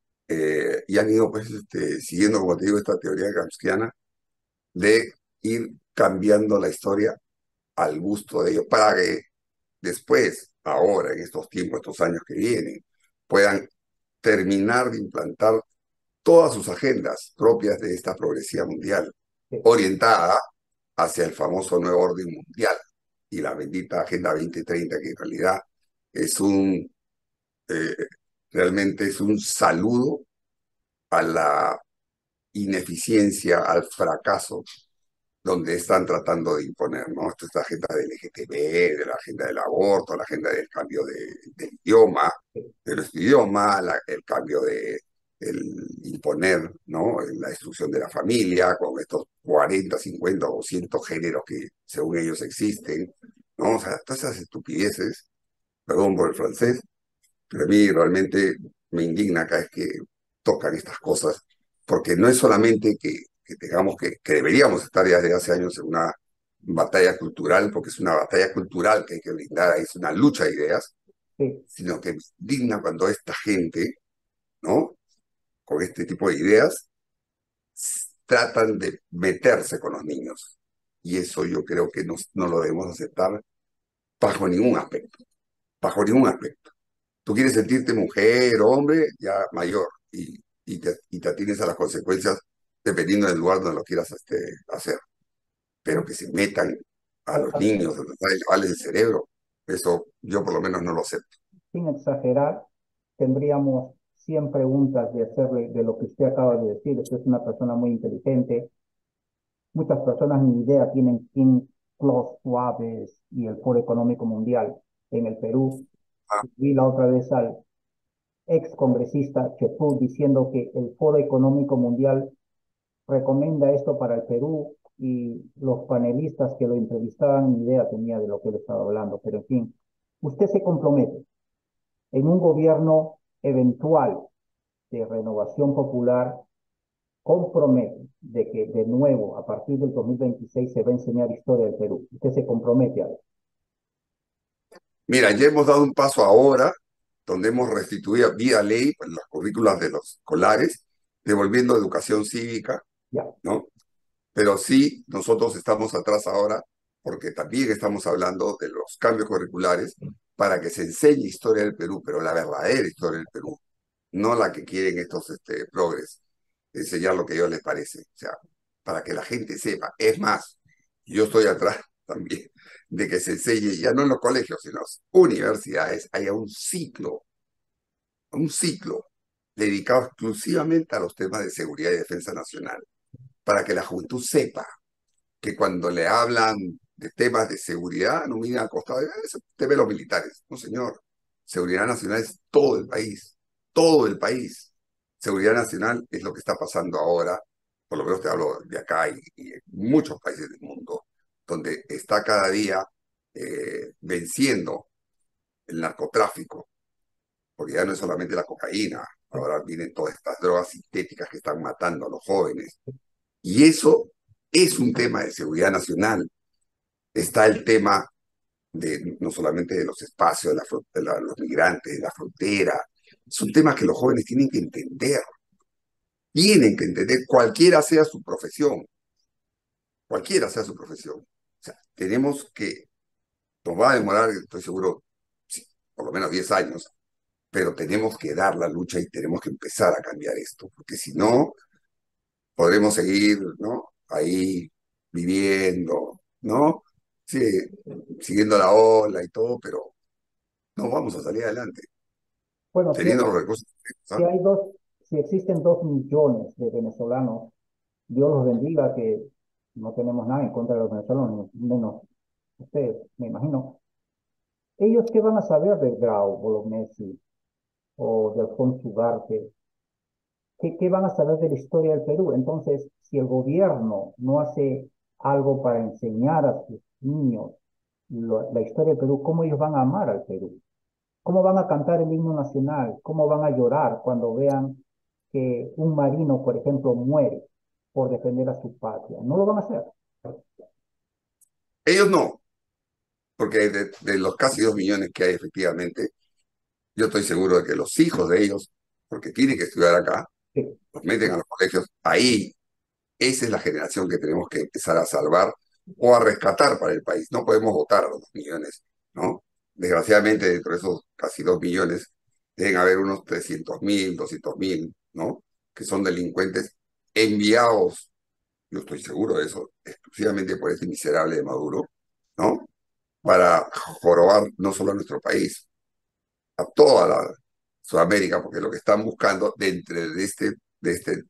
Y han ido, pues, siguiendo, como te digo, esta teoría gramsciana de ir cambiando la historia al gusto de ellos, para que después, ahora, en estos tiempos, estos años que vienen, puedan terminar de implantar todas sus agendas propias de esta progresiva mundial, sí. orientada hacia el famoso nuevo orden mundial y la bendita Agenda 2030, que en realidad es eh, realmente es un saludo a la ineficiencia, al fracaso donde están tratando de imponer, ¿no? Esta es la agenda del LGTB, de la agenda del aborto, la agenda del cambio del idioma, Sí. de nuestro idioma, el cambio el imponer, ¿no? La destrucción de la familia, con estos 40, 50 o 200 géneros que según ellos existen, ¿no? O sea, todas esas estupideces, perdón por el francés, pero a mí realmente me indigna cada vez que tocan estas cosas, porque no es solamente que tengamos que deberíamos estar ya desde hace años en una batalla cultural, porque es una batalla cultural que hay que brindar, es una lucha de ideas, Sí. sino que me indigna cuando esta gente, ¿no? Con este tipo de ideas, tratan de meterse con los niños. Y eso yo creo que no lo debemos aceptar bajo ningún aspecto, bajo ningún aspecto. Tú quieres sentirte mujer, hombre, ya mayor, y te atienes a las consecuencias dependiendo del lugar donde lo quieras hacer. Pero que se metan a los niños, a tratar de lavarles el cerebro, eso yo por lo menos no lo acepto. Sin exagerar, tendríamos 100 preguntas de hacerle de lo que usted acaba de decir. Usted es una persona muy inteligente. Muchas personas ni idea tienen quién Klaus Schwab es y el Foro Económico Mundial en el Perú. Ah, Vi la otra vez al ex congresista Chepú diciendo que el Foro Económico Mundial recomienda esto para el Perú y los panelistas que lo entrevistaban ni idea tenía de lo que él estaba hablando. Pero en fin, usted se compromete en un gobierno eventual de renovación popular, compromete de que de nuevo a partir del 2026 se va a enseñar historia del Perú. Usted se compromete a eso. mira, ya hemos dado un paso ahora, donde hemos restituido vía ley pues, las currículas de los escolares, devolviendo educación cívica, Ya, ¿no? Pero sí, nosotros estamos atrás ahora porque también estamos hablando de los cambios curriculares para que se enseñe historia del Perú, pero la verdadera historia del Perú, no la que quieren estos progres, enseñar lo que a ellos les parece. O sea, para que la gente sepa. Es más, yo estoy atrás también de que se enseñe, ya no en los colegios, sino en las universidades, haya un ciclo dedicado exclusivamente a los temas de seguridad y defensa nacional, para que la juventud sepa que cuando le hablan de temas de seguridad, no miran al costado, eso te ve los militares. No, señor. Seguridad nacional es todo el país, todo el país. Seguridad nacional es lo que está pasando ahora, por lo menos te hablo de acá y en muchos países del mundo, donde está cada día venciendo el narcotráfico, porque ya no es solamente la cocaína, ahora vienen todas estas drogas sintéticas que están matando a los jóvenes. Y eso es un tema de seguridad nacional. Está el tema de no solamente de los espacios, los migrantes, de la frontera. Son temas que los jóvenes tienen que entender cualquiera sea su profesión, cualquiera sea su profesión. sea, tenemos que, nos va a demorar, estoy seguro, sí, por lo menos 10 años, pero tenemos que dar la lucha y tenemos que empezar a cambiar esto, porque si no, podremos seguir, ¿no? Ahí viviendo, ¿no? Sí, siguiendo la ola y todo, pero no vamos a salir adelante, Bueno, teniendo los recursos. si ¿Ah? hay si existen 2 millones de venezolanos, Dios los bendiga, que no tenemos nada en contra de los venezolanos, menos ustedes, me imagino. ¿Ellos qué van a saber de Grau, Bolognesi o de Alfonso Ugarte? ¿Qué van a saber de la historia del Perú? Entonces, si el gobierno no hace algo para enseñar a sus niños la historia del Perú, ¿cómo ellos van a amar al Perú? ¿Cómo van a cantar el himno nacional? ¿Cómo van a llorar cuando vean que un marino, por ejemplo, muere por defender a su patria? No lo van a hacer. Ellos no, porque de los casi 2 millones que hay efectivamente, yo estoy seguro de que los hijos de ellos, porque tienen que estudiar acá, Sí, los meten a los colegios, ahí esa es la generación que tenemos que empezar a salvar o a rescatar para el país. No podemos votar a los 2 millones, ¿no? Desgraciadamente, dentro de esos casi 2 millones, deben haber unos 300.000, 200.000, ¿no? Que son delincuentes enviados, yo estoy seguro de eso, exclusivamente por este miserable de Maduro, ¿no? Para jorobar no solo a nuestro país, a toda la Sudamérica, porque lo que están buscando dentro de este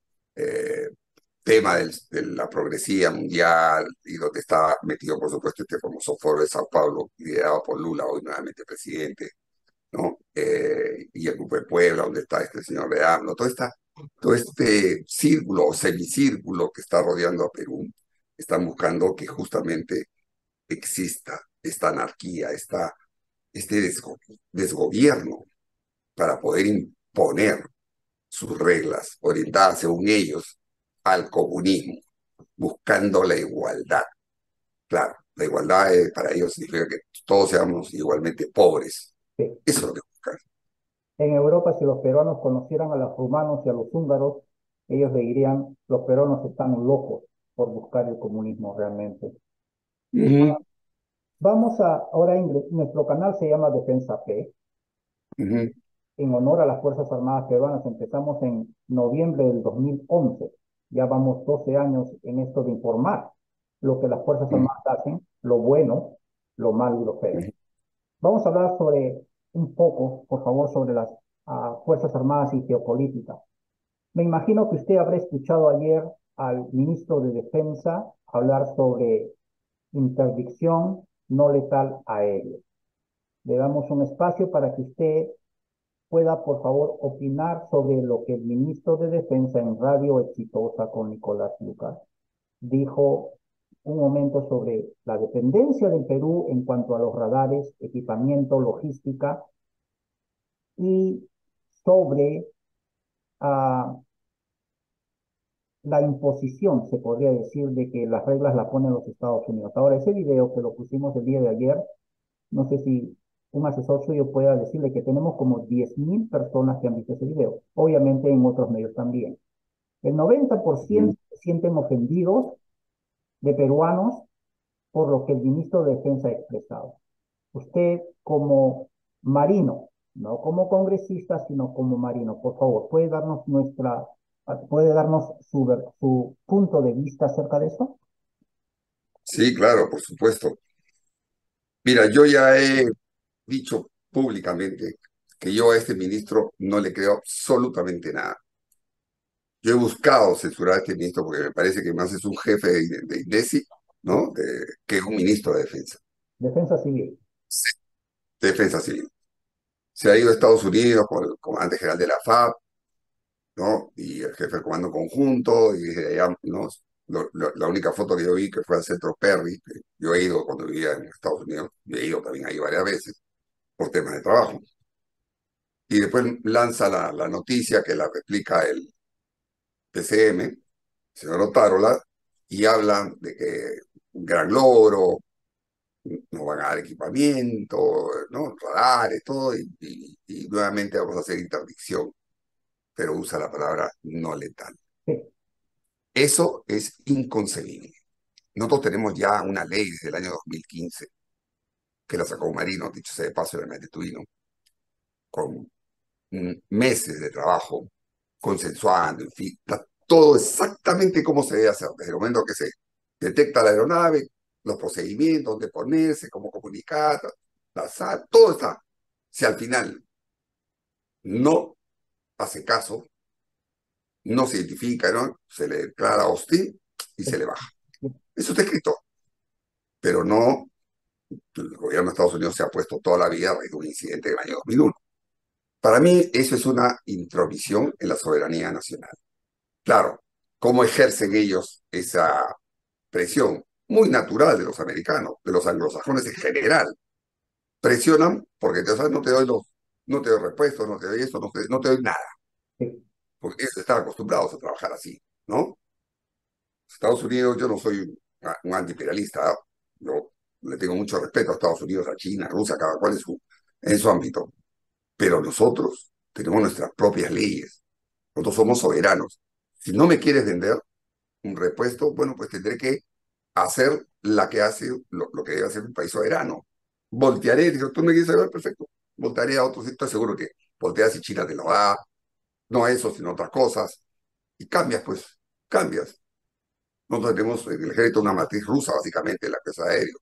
eh, tema de la progresía mundial y donde está metido, por supuesto, este famoso foro de Sao Paulo, liderado por Lula, hoy nuevamente presidente, ¿no? Y el Grupo de Puebla, donde está este señor de AMLO, todo este círculo o semicírculo que está rodeando a Perú, están buscando que justamente exista esta anarquía, este desgobierno para poder imponer sus reglas, orientadas según ellos al comunismo, buscando la igualdad. Claro, la igualdad para ellos significa que todos seamos igualmente pobres. sí. Eso es lo que buscan. En Europa, si los peruanos conocieran a los rumanos y a los húngaros, ellos le dirían, los peruanos están locos por buscar el comunismo realmente. Ujú, Vamos a, ahora nuestro canal se llama Defensa P, ujú, en honor a las Fuerzas Armadas peruanas. Empezamos en noviembre del 2011. Ya vamos 12 años en esto de informar lo que las Fuerzas ujú, Armadas hacen, lo bueno, lo malo y lo feo. ujú. Vamos a hablar sobre un poco, por favor, sobre las Fuerzas Armadas y geopolítica. Me imagino que usted habrá escuchado ayer al ministro de Defensa hablar sobre interdicción no letal aérea. Le damos un espacio para que usted pueda, por favor, opinar sobre lo que el ministro de Defensa en Radio Exitosa con Nicolás Lucas dijo un momento sobre la dependencia del Perú en cuanto a los radares, equipamiento, logística y sobre uh, la imposición, se podría decir, de que las reglas la ponen los Estados Unidos. Ahora, ese video que lo pusimos el día de ayer, no sé si un asesor suyo pueda decirle que tenemos como 10.000 personas que han visto ese video, obviamente en otros medios también. El 90% se sienten ofendidos de peruanos por lo que el ministro de Defensa ha expresado. Usted como marino, no como congresista, sino como marino, por favor, puede darnos su punto de vista acerca de eso. Sí, claro, por supuesto. Mira, yo ya he dicho públicamente que yo a este ministro no le creo absolutamente nada. Yo he buscado censurar a este ministro porque me parece que más es un jefe de INDECI, ¿no? Que un ministro de defensa. Defensa civil. Sí, de defensa civil. Se ha ido a Estados Unidos con el comandante general de la FAB, ¿no? Y el jefe del comando conjunto, y desde allá, ¿no? La única foto que yo vi que fue al centro Perry, que yo he ido cuando vivía en Estados Unidos, y he ido también ahí varias veces por temas de trabajo. Y después lanza la noticia que la replica el PCM, el señor Otárola, y hablan de que un gran logro, nos van a dar equipamiento, ¿no? Radares, todo, y nuevamente vamos a hacer interdicción, pero usa la palabra no letal. Sí, Eso es inconcebible. nosotros tenemos ya una ley desde el año 2015, que la sacó Marino, dicho sea de paso, en el Metetuino, con meses de trabajo, consensuando, en fin, está todo exactamente como se debe hacer, desde el momento que se detecta la aeronave, los procedimientos, dónde ponerse, cómo comunicar, la SAT, todo está. Si al final no hace caso, no se identifica, ¿no? Se le declara hostil y se le baja. Eso está escrito, pero no, el gobierno de Estados Unidos se ha puesto toda la vida a raíz de un incidente del año 2001. Para mí eso es una intromisión en la soberanía nacional. Claro, ¿cómo ejercen ellos esa presión? Muy natural de los americanos, de los anglosajones en general. Presionan porque te, no te doy no te doy repuestos, no te doy esto, no te doy nada, Sí, porque ellos están acostumbrados a trabajar así, ¿no? Estados Unidos, yo no soy un antiimperialista, yo le tengo mucho respeto a Estados Unidos, a China, a Rusia, cada cual en su ámbito, pero nosotros tenemos nuestras propias leyes, nosotros somos soberanos. Si no me quieres vender un repuesto, bueno, pues tendré que hacer la que hace lo que debe hacer un país soberano. Voltearé, digo, tú me quieres saber, perfecto, voltearé a otro sitio, seguro que volteas y China te lo da, no eso, sino otras cosas, y cambias, pues, cambias. Nosotros tenemos en el ejército una matriz rusa, básicamente, en la pieza aérea.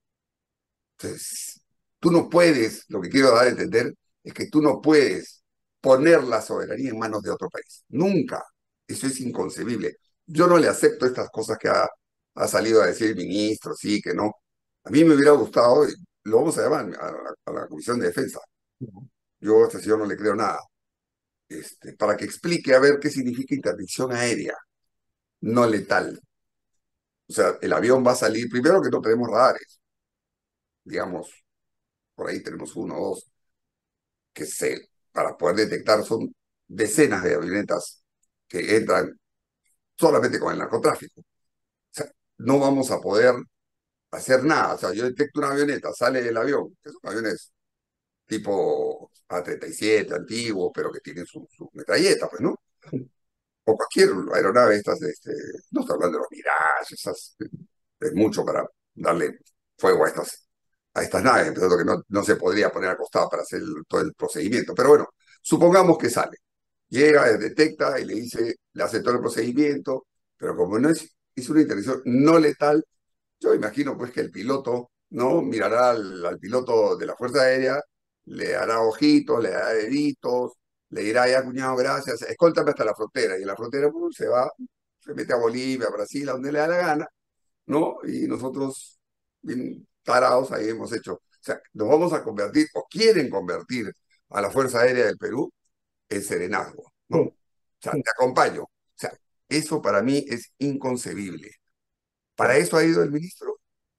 Entonces, tú no puedes, lo que quiero dar a entender es que tú no puedes poner la soberanía en manos de otro país. Nunca. Eso es inconcebible. Yo no le acepto estas cosas que ha salido a decir el ministro, sí, que no. A mí me hubiera gustado, y lo vamos a llamar a la Comisión de Defensa. Yo a este señor no le creo nada. Para que explique a ver qué significa interdicción aérea, no letal. O sea, el avión va a salir, primero que no tenemos radares, digamos, por ahí tenemos uno o dos, que para poder detectar son decenas de avionetas que entran solamente con el narcotráfico. O sea, no vamos a poder hacer nada. O sea, yo detecto una avioneta, sale del avión, que son aviones tipo A-37 antiguos, pero que tienen su metralleta, pues, ¿no? sí, O cualquier aeronave, estas, no estoy hablando de los Mirage, esas, es mucho para darle fuego a estas naves, empezando que no se podría poner acostado para hacer todo el procedimiento. Pero bueno, supongamos que sale. Llega, detecta y le dice, le hace todo el procedimiento, pero como no es una intervención no letal, yo imagino pues que el piloto no mirará al piloto de la Fuerza Aérea, le hará ojitos, le hará deditos, le dirá, ya cuñado, gracias, escóltame hasta la frontera. Y en la frontera pues, se va, se mete a Bolivia, a Brasil, a donde le da la gana, ¿no? Y nosotros, bien tarados, ahí hemos hecho. O sea, nos vamos a convertir, o quieren convertir a la Fuerza Aérea del Perú en serenazgo, ¿no? sí, O sea, sí. te acompaño. O sea, eso para mí es inconcebible. Para Bueno, eso ha ido el ministro.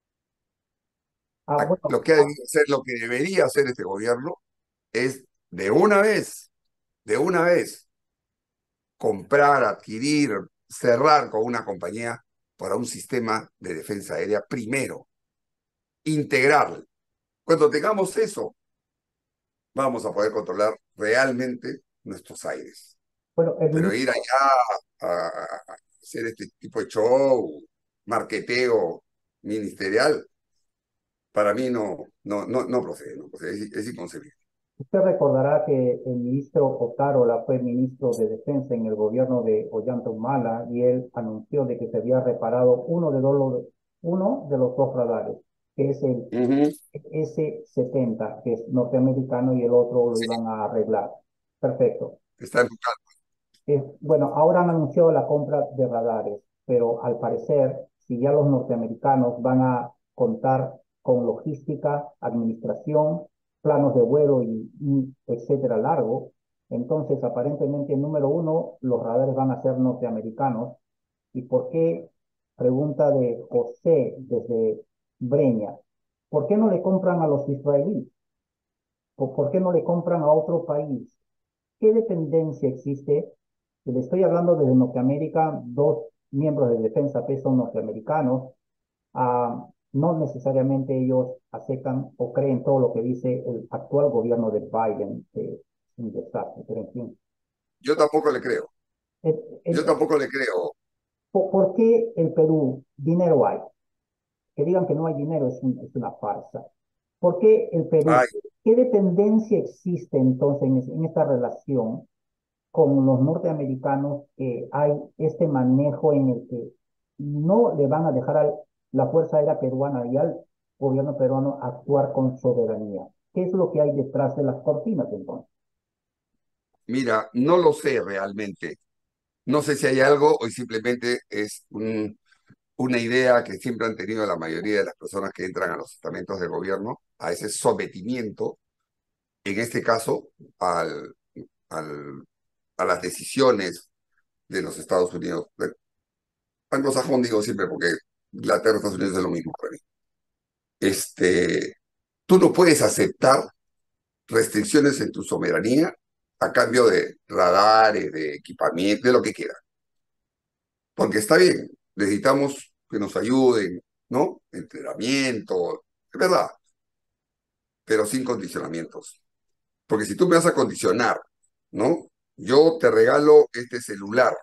bueno, Lo que ha debido hacer, lo que debería hacer este gobierno es de una vez, comprar, adquirir, cerrar con una compañía para un sistema de defensa aérea primero, integral. Cuando tengamos eso, vamos a poder controlar realmente nuestros aires. bueno, el Pero ir ministro, allá a hacer este tipo de show, marqueteo ministerial, para mí no procede, no procede, es inconcebible. usted recordará que el ministro Otárola fue ministro de Defensa en el gobierno de Ollanta Humala y él anunció de que se había reparado uno de los dos radares, que es el Ujú. S-70, que es norteamericano, y el otro lo Sí, iban a arreglar. Perfecto. está enfocado. Bueno, ahora han anunciado la compra de radares, pero al parecer, si ya los norteamericanos van a contar con logística, administración, planos de vuelo y etcétera largo, entonces aparentemente, número uno, los radares van a ser norteamericanos. ¿Y por qué? Pregunta de José desde Breña. ¿Por qué no le compran a los israelíes? ¿O por qué no le compran a otro país? ¿Qué dependencia existe? Le estoy hablando desde Norteamérica, dos miembros de Defensa P son norteamericanos. No necesariamente ellos aceptan o creen todo lo que dice el actual gobierno de Biden, que es un desastre, pero en fin. Yo tampoco le creo. El- Yo el- tampoco le creo. ¿Por qué el Perú? Dinero hay. que digan que no hay dinero es una farsa. ¿Por qué el Perú? Ay, ¿Qué dependencia existe entonces en esta relación con los norteamericanos, que hay este manejo en el que no le van a dejar a la Fuerza Aérea Peruana y al gobierno peruano actuar con soberanía? ¿Qué es lo que hay detrás de las cortinas entonces? mira, no lo sé realmente. No sé si hay algo o simplemente es una idea que siempre han tenido la mayoría de las personas que entran a los estamentos de gobierno, a ese sometimiento, en este caso, al, al, a las decisiones de los Estados Unidos. Anglosajón digo siempre porque Inglaterra y Estados Unidos es lo mismo para mí. Este, tú no puedes aceptar restricciones en tu soberanía a cambio de radares, de equipamiento, de lo que quieras. Porque está bien, necesitamos que nos ayuden, ¿no? Entrenamiento, es verdad, pero sin condicionamientos. Porque si tú me vas a condicionar, ¿no? Yo te regalo este celular,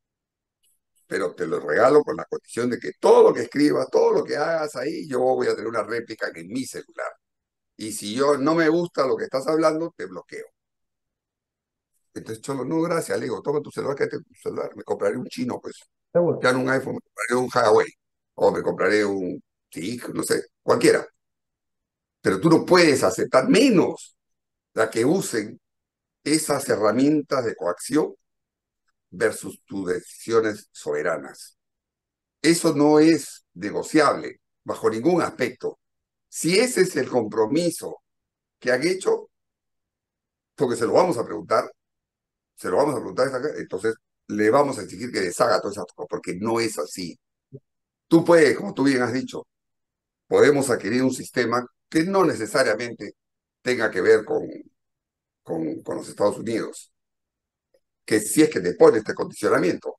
pero te lo regalo con la condición de que todo lo que escribas, todo lo que hagas ahí, yo voy a tener una réplica en mi celular. Y si yo no me gusta lo que estás hablando, te bloqueo. Entonces, Cholo, no, gracias, le digo, toma tu celular, quédate con tu celular. Me compraré un chino, pues. Seguro. Ya no un iPhone, me compraré un Huawei. O me compraré un TIC, no sé, cualquiera. Pero tú no puedes aceptar menos la que usen esas herramientas de coacción versus tus decisiones soberanas. Eso no es negociable bajo ningún aspecto. Si ese es el compromiso que han hecho, porque se lo vamos a preguntar, se lo vamos a preguntar, entonces le vamos a exigir que deshaga todas esas cosas, porque no es así. Tú puedes, como tú bien has dicho, podemos adquirir un sistema que no necesariamente tenga que ver con los Estados Unidos, que si es que te pone este condicionamiento.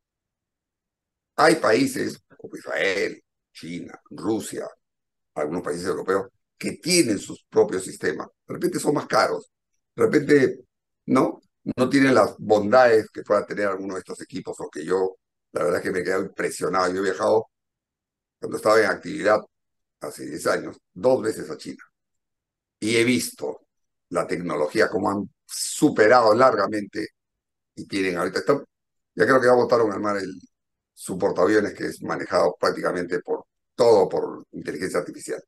Hay países como Israel, China, Rusia, algunos países europeos que tienen sus propios sistemas. De repente son más caros, de repente no tienen las bondades que puedan tener algunos de estos equipos, o que yo, la verdad es que me he quedado impresionado. Yo he viajado cuando estaba en actividad hace 10 años, 2 veces a China, y he visto la tecnología como han superado largamente y tienen ahorita, ya creo que ya botaron al mar su portaaviones, que es manejado prácticamente por inteligencia artificial.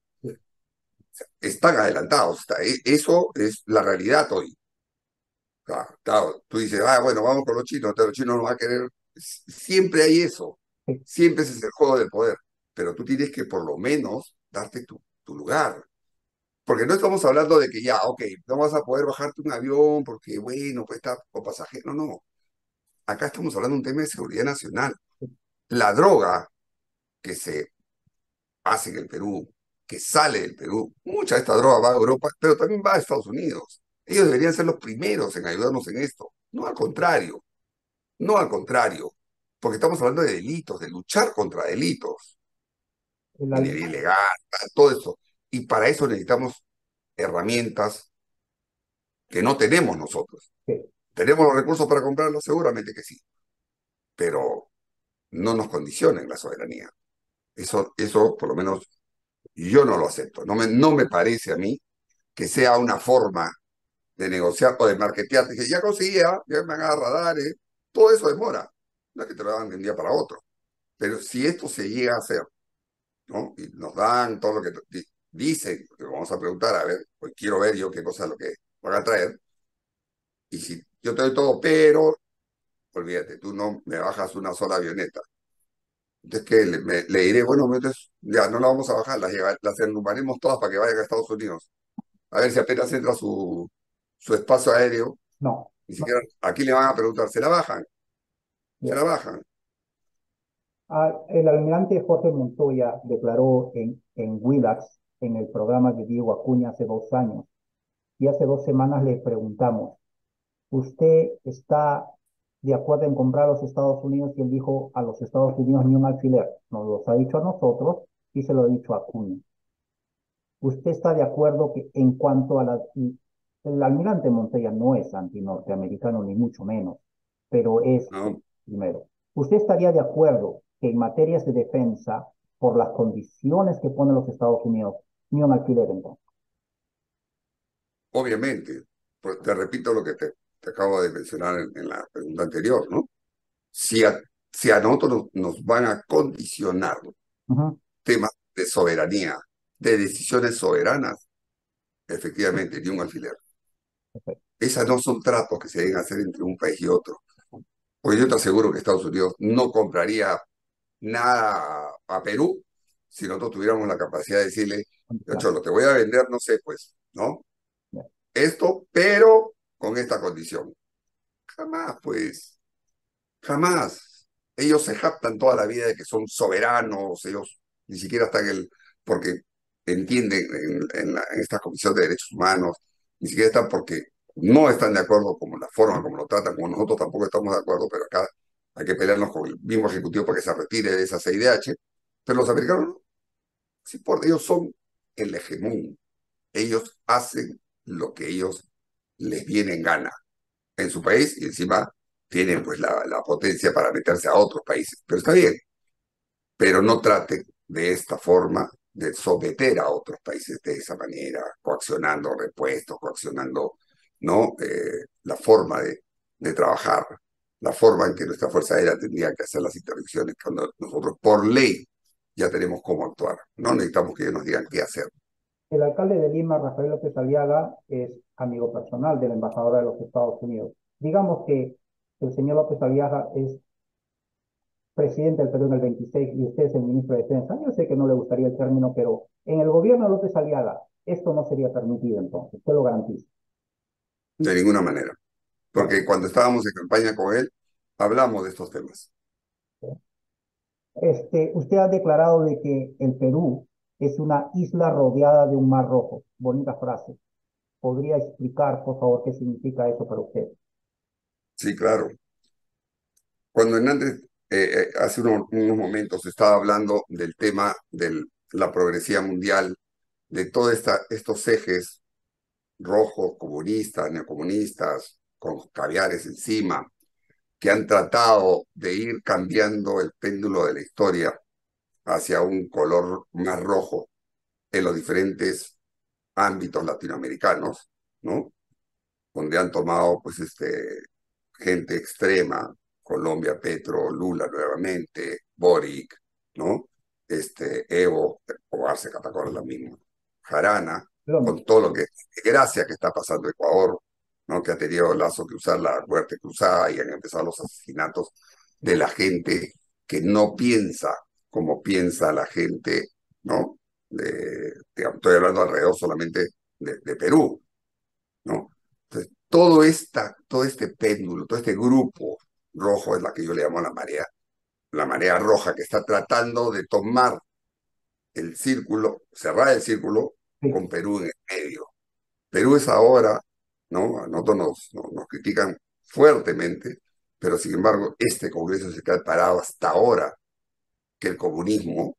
Están adelantados. Eso es la realidad hoy. Claro, claro, tú dices, bueno, vamos con los chinos, pero los chinos no van a querer. Siempre hay eso. Sí. Siempre ese es el juego del poder. Pero tú tienes que por lo menos darte tu lugar. Porque no estamos hablando de que ya, ok, no vas a poder bajarte un avión porque, bueno, pues está con pasajero. No, no. Acá estamos hablando de un tema de seguridad nacional. La droga que se hace en el Perú, que sale del Perú, mucha de esta droga va a Europa, pero también va a Estados Unidos. Ellos deberían ser los primeros en ayudarnos en esto. No al contrario, no al contrario, porque estamos hablando de delitos, de luchar contra delitos, El minería almirante, ilegal, todo eso. Y para eso necesitamos herramientas que no tenemos nosotros. ¿Tenemos los recursos para comprarlos? Seguramente que sí, pero no nos condicionen la soberanía. Eso por lo menos yo no lo acepto. No me parece a mí que sea una forma de negociar o de marketear. Dije, ya conseguía, ya me van a dar radares, todo eso demora. No es que te lo dan de un día para otro. Pero si esto se llega a hacer, ¿no? Y nos dan todo lo que dicen, que vamos a preguntar, a ver, pues quiero ver yo qué cosa es lo que van a traer. Y si yo te doy todo, pero, olvídate, tú no me bajas una sola avioneta. Entonces, ¿qué? Le diré, bueno, entonces ya no la vamos a bajar, las enrumaremos todas para que vayan a Estados Unidos. A ver si apenas entra su espacio aéreo, no, ni no. siquiera aquí le van a preguntar, ¿se la bajan? ¿Se Ya. la bajan? El almirante Jorge Montoya declaró en Willax, en el programa de Diego Acuña hace 2 años, y hace 2 semanas le preguntamos, ¿usted está de acuerdo en comprar a los Estados Unidos? Y él dijo, a los Estados Unidos ni un alfiler. Nos los ha dicho a nosotros y se lo ha dicho a Acuña. ¿Usted está de acuerdo que en cuanto a el almirante Montoya no es antinorteamericano ni mucho menos, pero es No, primero? ¿Usted estaría de acuerdo que en materias de defensa por las condiciones que ponen los Estados Unidos, ni un alquiler entonces. Obviamente, pues te repito lo que te acabo de mencionar en la pregunta anterior, ¿no? Si a, si a nosotros nos van a condicionar Ujú, temas de soberanía, de decisiones soberanas, efectivamente, ni un alfiler. perfecto. Esas no son tratos que se deben hacer entre un país y otro. Pues yo te aseguro que Estados Unidos no compraría nada a Perú si nosotros tuviéramos la capacidad de decirle, yo Condiciones. Cholo, te voy a vender, no sé, pues, ¿no? Ya, Esto, pero con esta condición. Jamás, pues, jamás. Ellos se jactan toda la vida de que son soberanos, ellos ni siquiera están porque entienden en esta Comisión de Derechos Humanos, ni siquiera están porque no están de acuerdo con la forma como lo tratan, como nosotros tampoco estamos de acuerdo, pero acá hay que pelearnos con el mismo ejecutivo para que se retire de esa CIDH. Pero los americanos no, sí, por ellos son el hegemón. Ellos hacen lo que ellos les viene en gana en su país y encima tienen pues la potencia para meterse a otros países. Pero está bien, pero no traten de esta forma de someter a otros países de esa manera, coaccionando repuestos, coaccionando, ¿no? La forma de trabajar, la forma en que nuestra Fuerza Aérea tendría que hacer las interdicciones, cuando nosotros por ley ya tenemos cómo actuar. No necesitamos que ellos nos digan qué hacer. el alcalde de Lima, Rafael López Aliaga, es amigo personal de la embajadora de los Estados Unidos. Digamos que el señor López Aliaga es presidente del Perú en el 26 y usted es el ministro de Defensa. Yo sé que no le gustaría el término, pero en el gobierno de López Aliaga esto no sería permitido entonces, usted lo garantiza. De ninguna manera. Bueno, Porque cuando estábamos en campaña con él, hablamos de estos temas. usted ha declarado de que el Perú es una isla rodeada de un mar rojo. Bonita frase. ¿Podría explicar, por favor, qué significa eso para usted? Sí, claro. Cuando Hernández hace unos momentos estaba hablando del tema de la progresía mundial, de todos estos ejes rojos, comunistas, neocomunistas, con caviares encima, que han tratado de ir cambiando el péndulo de la historia hacia un color más rojo en los diferentes ámbitos latinoamericanos, ¿no? Donde han tomado, pues, gente extrema, Colombia, Petro, Lula nuevamente, Boric, ¿no? Evo, o Arce Catacora, la misma, Jarana, Lo con mismo. todo lo que, gracia que está pasando Ecuador, ¿no? Que ha tenido Lazo que usar la muerte cruzada y han empezado los asesinatos de la gente que no piensa como piensa la gente, ¿no? Digamos, estoy hablando alrededor solamente de Perú, ¿no? Entonces, todo este péndulo, todo este grupo rojo es la que yo le llamo la marea roja, que está tratando de tomar el círculo, cerrar el círculo Sí. con Perú en el medio. Perú es ahora, ¿no? A nosotros nos critican fuertemente, pero sin embargo, este Congreso se queda parado hasta ahora que el comunismo,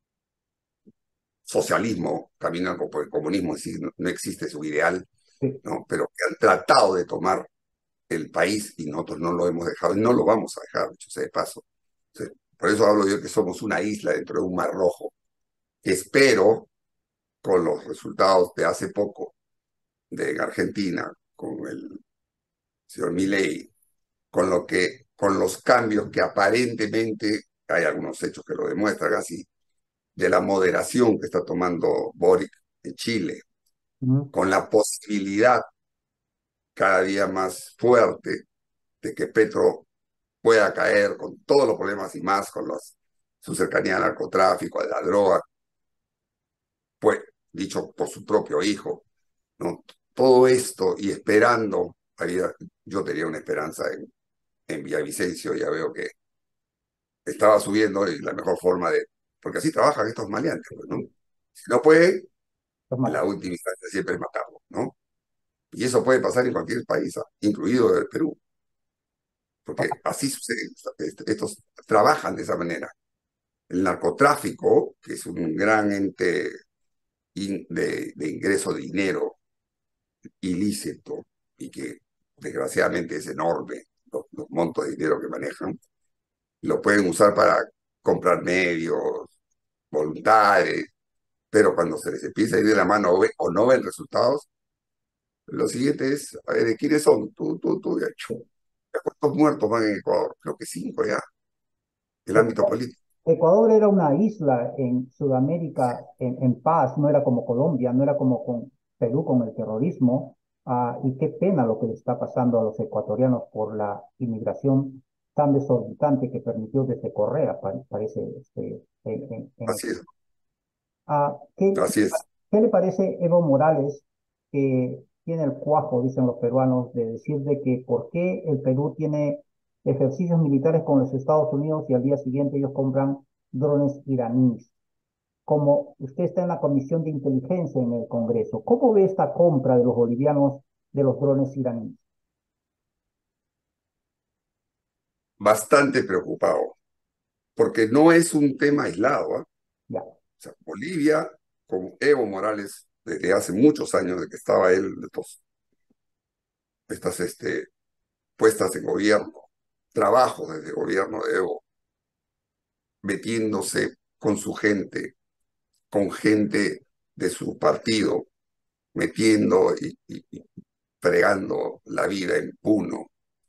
socialismo, camina por el comunismo, es decir, no existe su ideal, Sí. ¿no? Pero que han tratado de tomar el país y nosotros no lo hemos dejado y no lo vamos a dejar, dicho sea de paso. Entonces, por eso hablo yo que somos una isla dentro de un mar rojo. Espero, con los resultados de hace poco en Argentina, con el señor Milei, con los cambios que aparentemente, hay algunos hechos que lo demuestran así, de la moderación que está tomando Boric en Chile, Ujú. con la posibilidad cada día más fuerte de que Petro pueda caer con todos los problemas y más, con su cercanía al narcotráfico, a la droga, pues dicho por su propio hijo, ¿no? Todo esto y esperando, yo tenía una esperanza en Villavicencio, ya veo que estaba subiendo y la mejor forma porque así trabajan estos maleantes, pues, ¿no? Sí, Si no puede, los la mata. última instancia siempre es matarlo, ¿no? Y eso puede pasar en cualquier país, ¿ah? Incluido el Perú, porque así sucede, estos trabajan de esa manera. El narcotráfico, que es un gran ente de ingreso de dinero ilícito y que desgraciadamente es enorme, los montos de dinero que manejan, lo pueden usar para comprar medios, voluntades, pero cuando se les empieza a ir de la mano o no ven resultados, lo siguiente es, a ver, ¿de quiénes son? Tú, ya, ¿ya cuántos muertos van en Ecuador? Creo que cinco ya, el ámbito político. Ecuador era una isla en Sudamérica en paz, no era como Colombia, no era como con Perú con el terrorismo. Y qué pena lo que le está pasando a los ecuatorianos por la inmigración tan desorbitante que permitió desde Correa, parece, en Así es, ¿qué, así es. qué le parece Evo Morales, que tiene el cuajo, dicen los peruanos, de decir de que por qué el Perú tiene ejercicios militares con los Estados Unidos y al día siguiente ellos compran drones iraníes? Como usted está en la Comisión de Inteligencia en el Congreso, ¿cómo ve esta compra de los bolivianos de los drones iraníes? Bastante preocupado, porque no es un tema aislado, ¿ah? Ya. O sea, Bolivia, con Evo Morales, desde hace muchos años de que estaba él, estas puestas en gobierno, trabajos desde gobierno de Evo, metiéndose con su gente, con gente de su partido, metiendo y fregando la vida en Puno,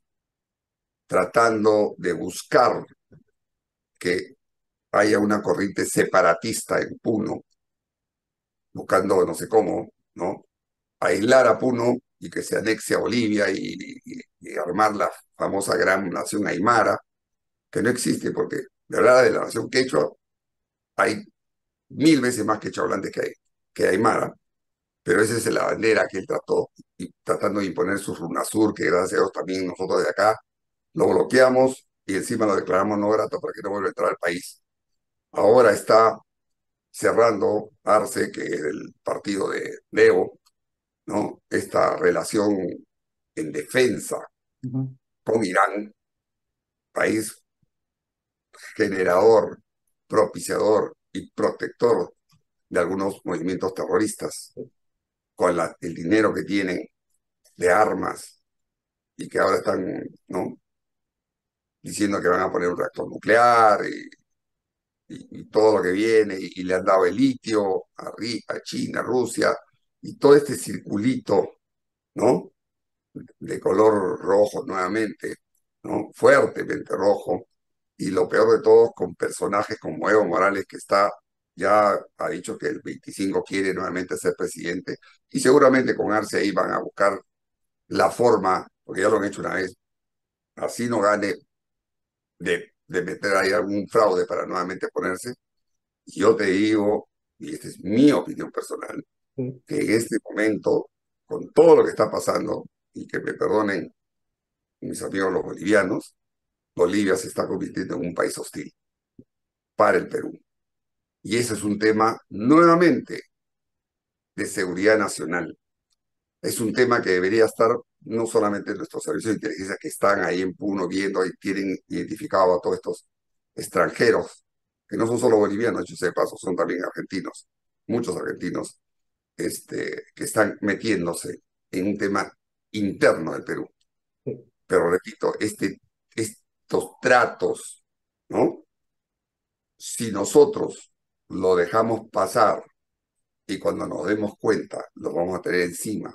tratando de buscar que haya una corriente separatista en Puno, buscando no sé cómo, ¿no? Aislar a Puno y que se anexe a Bolivia y armar la famosa gran nación aymara, que no existe porque de verdad de la nación quechua hay mil veces más quechua hablantes que aymara, pero esa es la bandera que él trató, y tratando de imponer su UNASUR, que gracias a Dios también nosotros de acá lo bloqueamos y encima lo declaramos no grato para que no vuelva a entrar al país. Ahora está cerrando Arce, que es el partido de Leo, ¿no? Esta relación en defensa Ujú. con Irán, país generador, propiciador y protector de algunos movimientos terroristas, con el dinero que tienen de armas y que ahora están, ¿no?, diciendo que van a poner un reactor nuclear y todo lo que viene, y le han dado el litio a China, a Rusia, y todo este circulito, ¿no?, de color rojo nuevamente, ¿no?, fuertemente rojo, y lo peor de todo con personajes como Evo Morales, que ya ha dicho que el 25 quiere nuevamente ser presidente, y seguramente con Arce ahí van a buscar la forma, porque ya lo han hecho una vez, así no gane, de meter ahí algún fraude para nuevamente ponerse. Y yo te digo, y esta es mi opinión personal, Sí. que en este momento, con todo lo que está pasando, y que me perdonen mis amigos los bolivianos, Bolivia se está convirtiendo en un país hostil para el Perú. Y ese es un tema nuevamente de seguridad nacional. Es un tema que debería estar no solamente en nuestros servicios de inteligencia que están ahí en Puno viendo y tienen identificado a todos estos extranjeros, que no son solo bolivianos, yo sé de paso, son también argentinos, muchos argentinos, que están metiéndose en un tema interno del Perú. Sí. Pero repito, estos tratos, ¿no? Si nosotros lo dejamos pasar y cuando nos demos cuenta lo vamos a tener encima,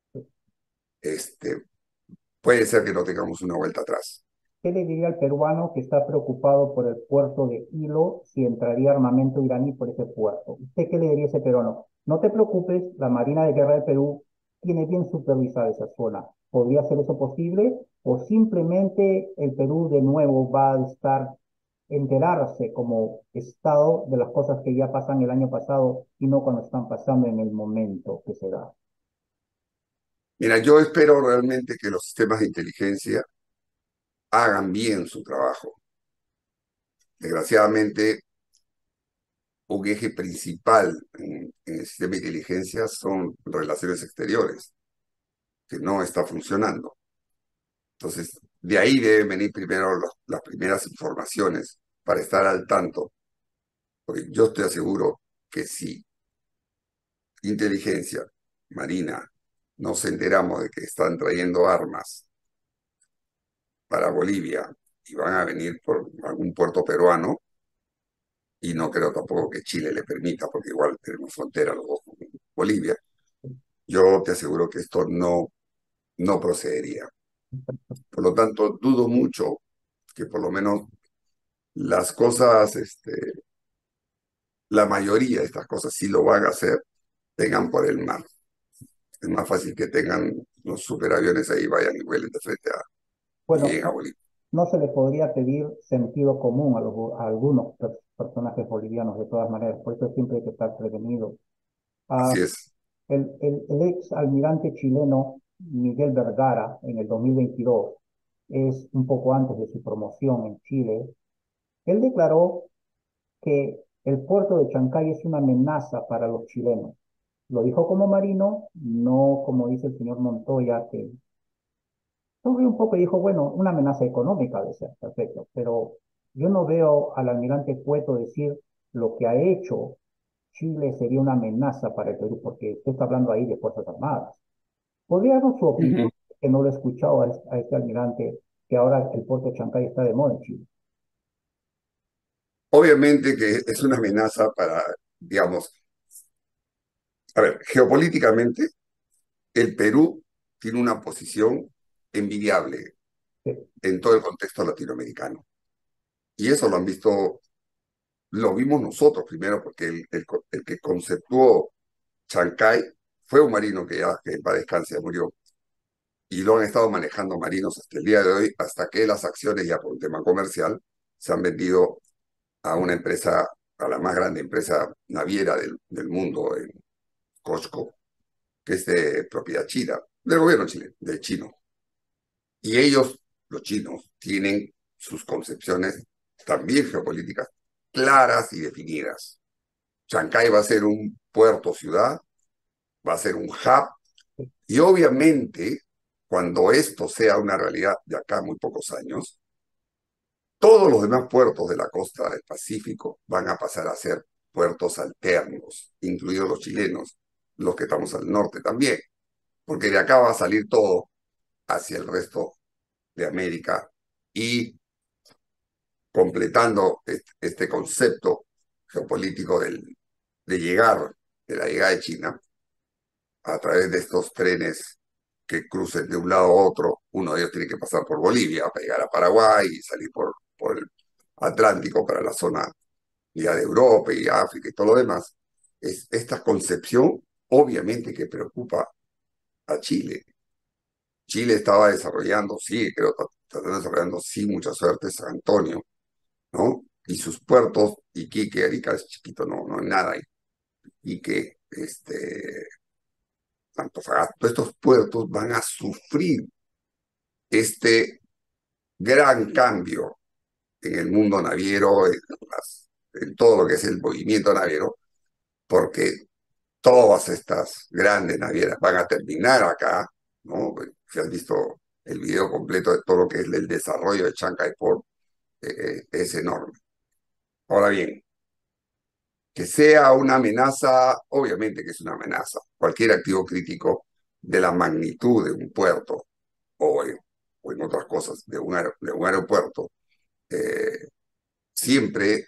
este, puede ser que no tengamos una vuelta atrás. ¿Qué le diría al peruano que está preocupado por el puerto de Hilo si entraría armamento iraní por ese puerto? ¿Usted qué le diría a ese peruano? No te preocupes, la Marina de Guerra del Perú tiene bien supervisada esa zona. ¿Podría ser eso posible? ¿O simplemente el Perú de nuevo va a estar enterarse como Estado de las cosas que ya pasan el año pasado y no cuando están pasando en el momento que se da? Mira, yo espero realmente que los sistemas de inteligencia hagan bien su trabajo. Desgraciadamente, un eje principal en el sistema de inteligencia son relaciones exteriores, que no está funcionando. Entonces, de ahí deben venir primero las primeras informaciones para estar al tanto, porque yo estoy seguro que si inteligencia, marina, nos enteramos de que están trayendo armas para Bolivia y van a venir por algún puerto peruano, y no creo tampoco que Chile le permita, porque igual tenemos frontera los dos con Bolivia. Yo te aseguro que esto no procedería. Por lo tanto, dudo mucho que por lo menos las cosas, la mayoría de estas cosas, si lo van a hacer, tengan por el mar. Es más fácil que tengan los superaviones ahí, vayan y vuelen de frente y Bueno, lleguen a Bolivia. no se le podría pedir sentido común a algunos personajes bolivianos de todas maneras, por eso siempre hay que estar prevenido. Ah, Así es. el ex almirante chileno Miguel Vergara, en el 2022, es un poco antes de su promoción en Chile, él declaró que el puerto de Chancay es una amenaza para los chilenos. Lo dijo como marino, no como dice el señor Montoya, que sonrió un poco y dijo, bueno, una amenaza económica de ser, perfecto, pero yo no veo al almirante Cueto decir lo que ha hecho Chile sería una amenaza para el Perú, porque usted está hablando ahí de Fuerzas Armadas. ¿Podría darnos su opinión, Ujú. que no lo he escuchado a este almirante, que ahora el puerto de Chancay está de moda en Chile? Obviamente que es una amenaza para, digamos, a ver, geopolíticamente, el Perú tiene una posición envidiable Sí, en todo el contexto latinoamericano. Y eso lo han visto, lo vimos nosotros primero, porque el que conceptuó Chancay fue un marino que en paz descanse, ya murió. Y lo han estado manejando marinos hasta el día de hoy, hasta que las acciones, ya por un tema comercial, se han vendido a una empresa, a la más grande empresa naviera del mundo, en Costco, que es de propiedad china, del gobierno chileno, del chino. Y ellos, los chinos, tienen sus concepciones también geopolíticas claras y definidas. Chancay va a ser un puerto ciudad, va a ser un hub, sí, y obviamente, cuando esto sea una realidad de acá a muy pocos años, todos los demás puertos de la costa del Pacífico van a pasar a ser puertos alternos, incluidos los chilenos, los que estamos al norte también, porque de acá va a salir todo hacia el resto de América y completando este concepto geopolítico de llegar, de la llegada de China a través de estos trenes que crucen de un lado a otro. Uno de ellos tiene que pasar por Bolivia para llegar a Paraguay y salir por el Atlántico para la zona ya de Europa y África y todo lo demás. Esta concepción obviamente que preocupa a Chile. Chile estaba desarrollando, sí, creo que está desarrollando sin mucha suerte San Antonio, ¿no? Y sus puertos, Iquique, Arica es chiquito, no hay nada ahí. Iquique, Antofagasta, todos estos puertos van a sufrir este gran cambio en el mundo naviero, en todo lo que es el movimiento naviero, porque todas estas grandes navieras van a terminar acá, ¿no? Si has visto el video completo de todo lo que es el desarrollo de Chancay Port, es enorme. Ahora bien, que sea una amenaza, obviamente que es una amenaza. Cualquier activo crítico de la magnitud de un puerto o o en otras cosas de un aeropuerto, eh, siempre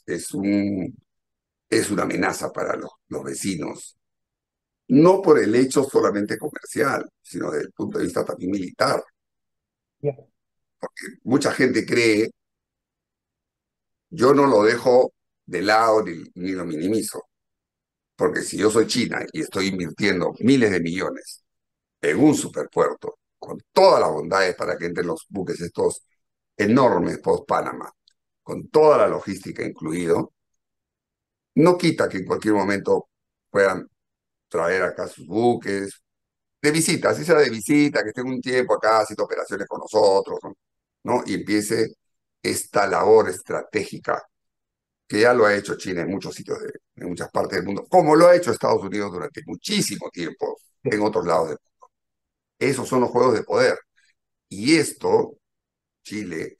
es una amenaza para los vecinos, no por el hecho solamente comercial, sino desde el punto de vista también militar. ya, Mucha gente cree, yo no lo dejo de lado ni lo minimizo, porque si yo soy China y estoy invirtiendo miles de millones en un superpuerto, con todas las bondades para que entren los buques estos enormes post-Panamá, con toda la logística incluido, no quita que en cualquier momento puedan traer acá sus buques, de visita, así sea de visita, que estén un tiempo acá haciendo operaciones con nosotros, ¿no? Y empiece esta labor estratégica que ya lo ha hecho China en muchos sitios, en muchas partes del mundo, como lo ha hecho Estados Unidos durante muchísimo tiempo sí, en otros lados del mundo. Esos son los juegos de poder. Y esto, Chile,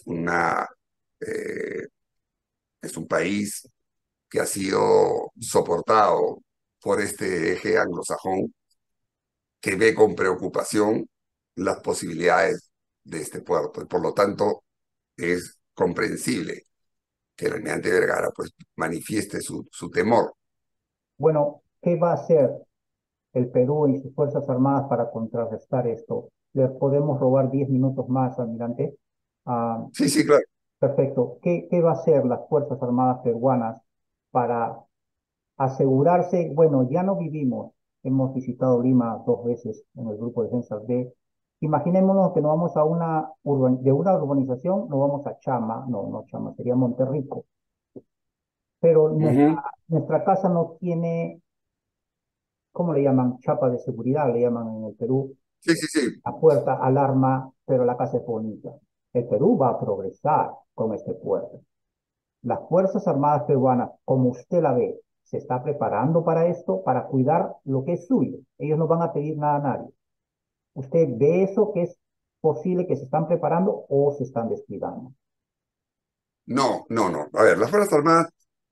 eh, es un país que ha sido soportado por este eje anglosajón que ve con preocupación las posibilidades de este puerto. Y por lo tanto, es comprensible que el almirante Vergara pues manifieste su temor. Bueno, ¿qué va a hacer el Perú y sus Fuerzas Armadas para contrarrestar esto? ¿Le podemos robar 10 minutos más, almirante? Ah, Sí, sí, claro. perfecto. ¿Qué va a hacer las Fuerzas Armadas peruanas para asegurarse? Bueno, ya no vivimos, hemos visitado Lima 2 veces en el Grupo de Defensa B. Imaginémonos que nos vamos a de una urbanización, nos vamos a Chama, no Chama, sería Monterrico, pero Ujú. nuestra casa no tiene, ¿cómo le llaman? Chapa de seguridad, le llaman en el Perú, Sí, sí, sí. la puerta, alarma, pero la casa es bonita. El Perú va a progresar con este puerto. Las Fuerzas Armadas peruanas, como usted la ve, se está preparando para esto, para cuidar lo que es suyo. Ellos no van a pedir nada a nadie. ¿Usted ve eso que es posible que se están preparando o se están descuidando? No, no, no. A ver, las Fuerzas Armadas,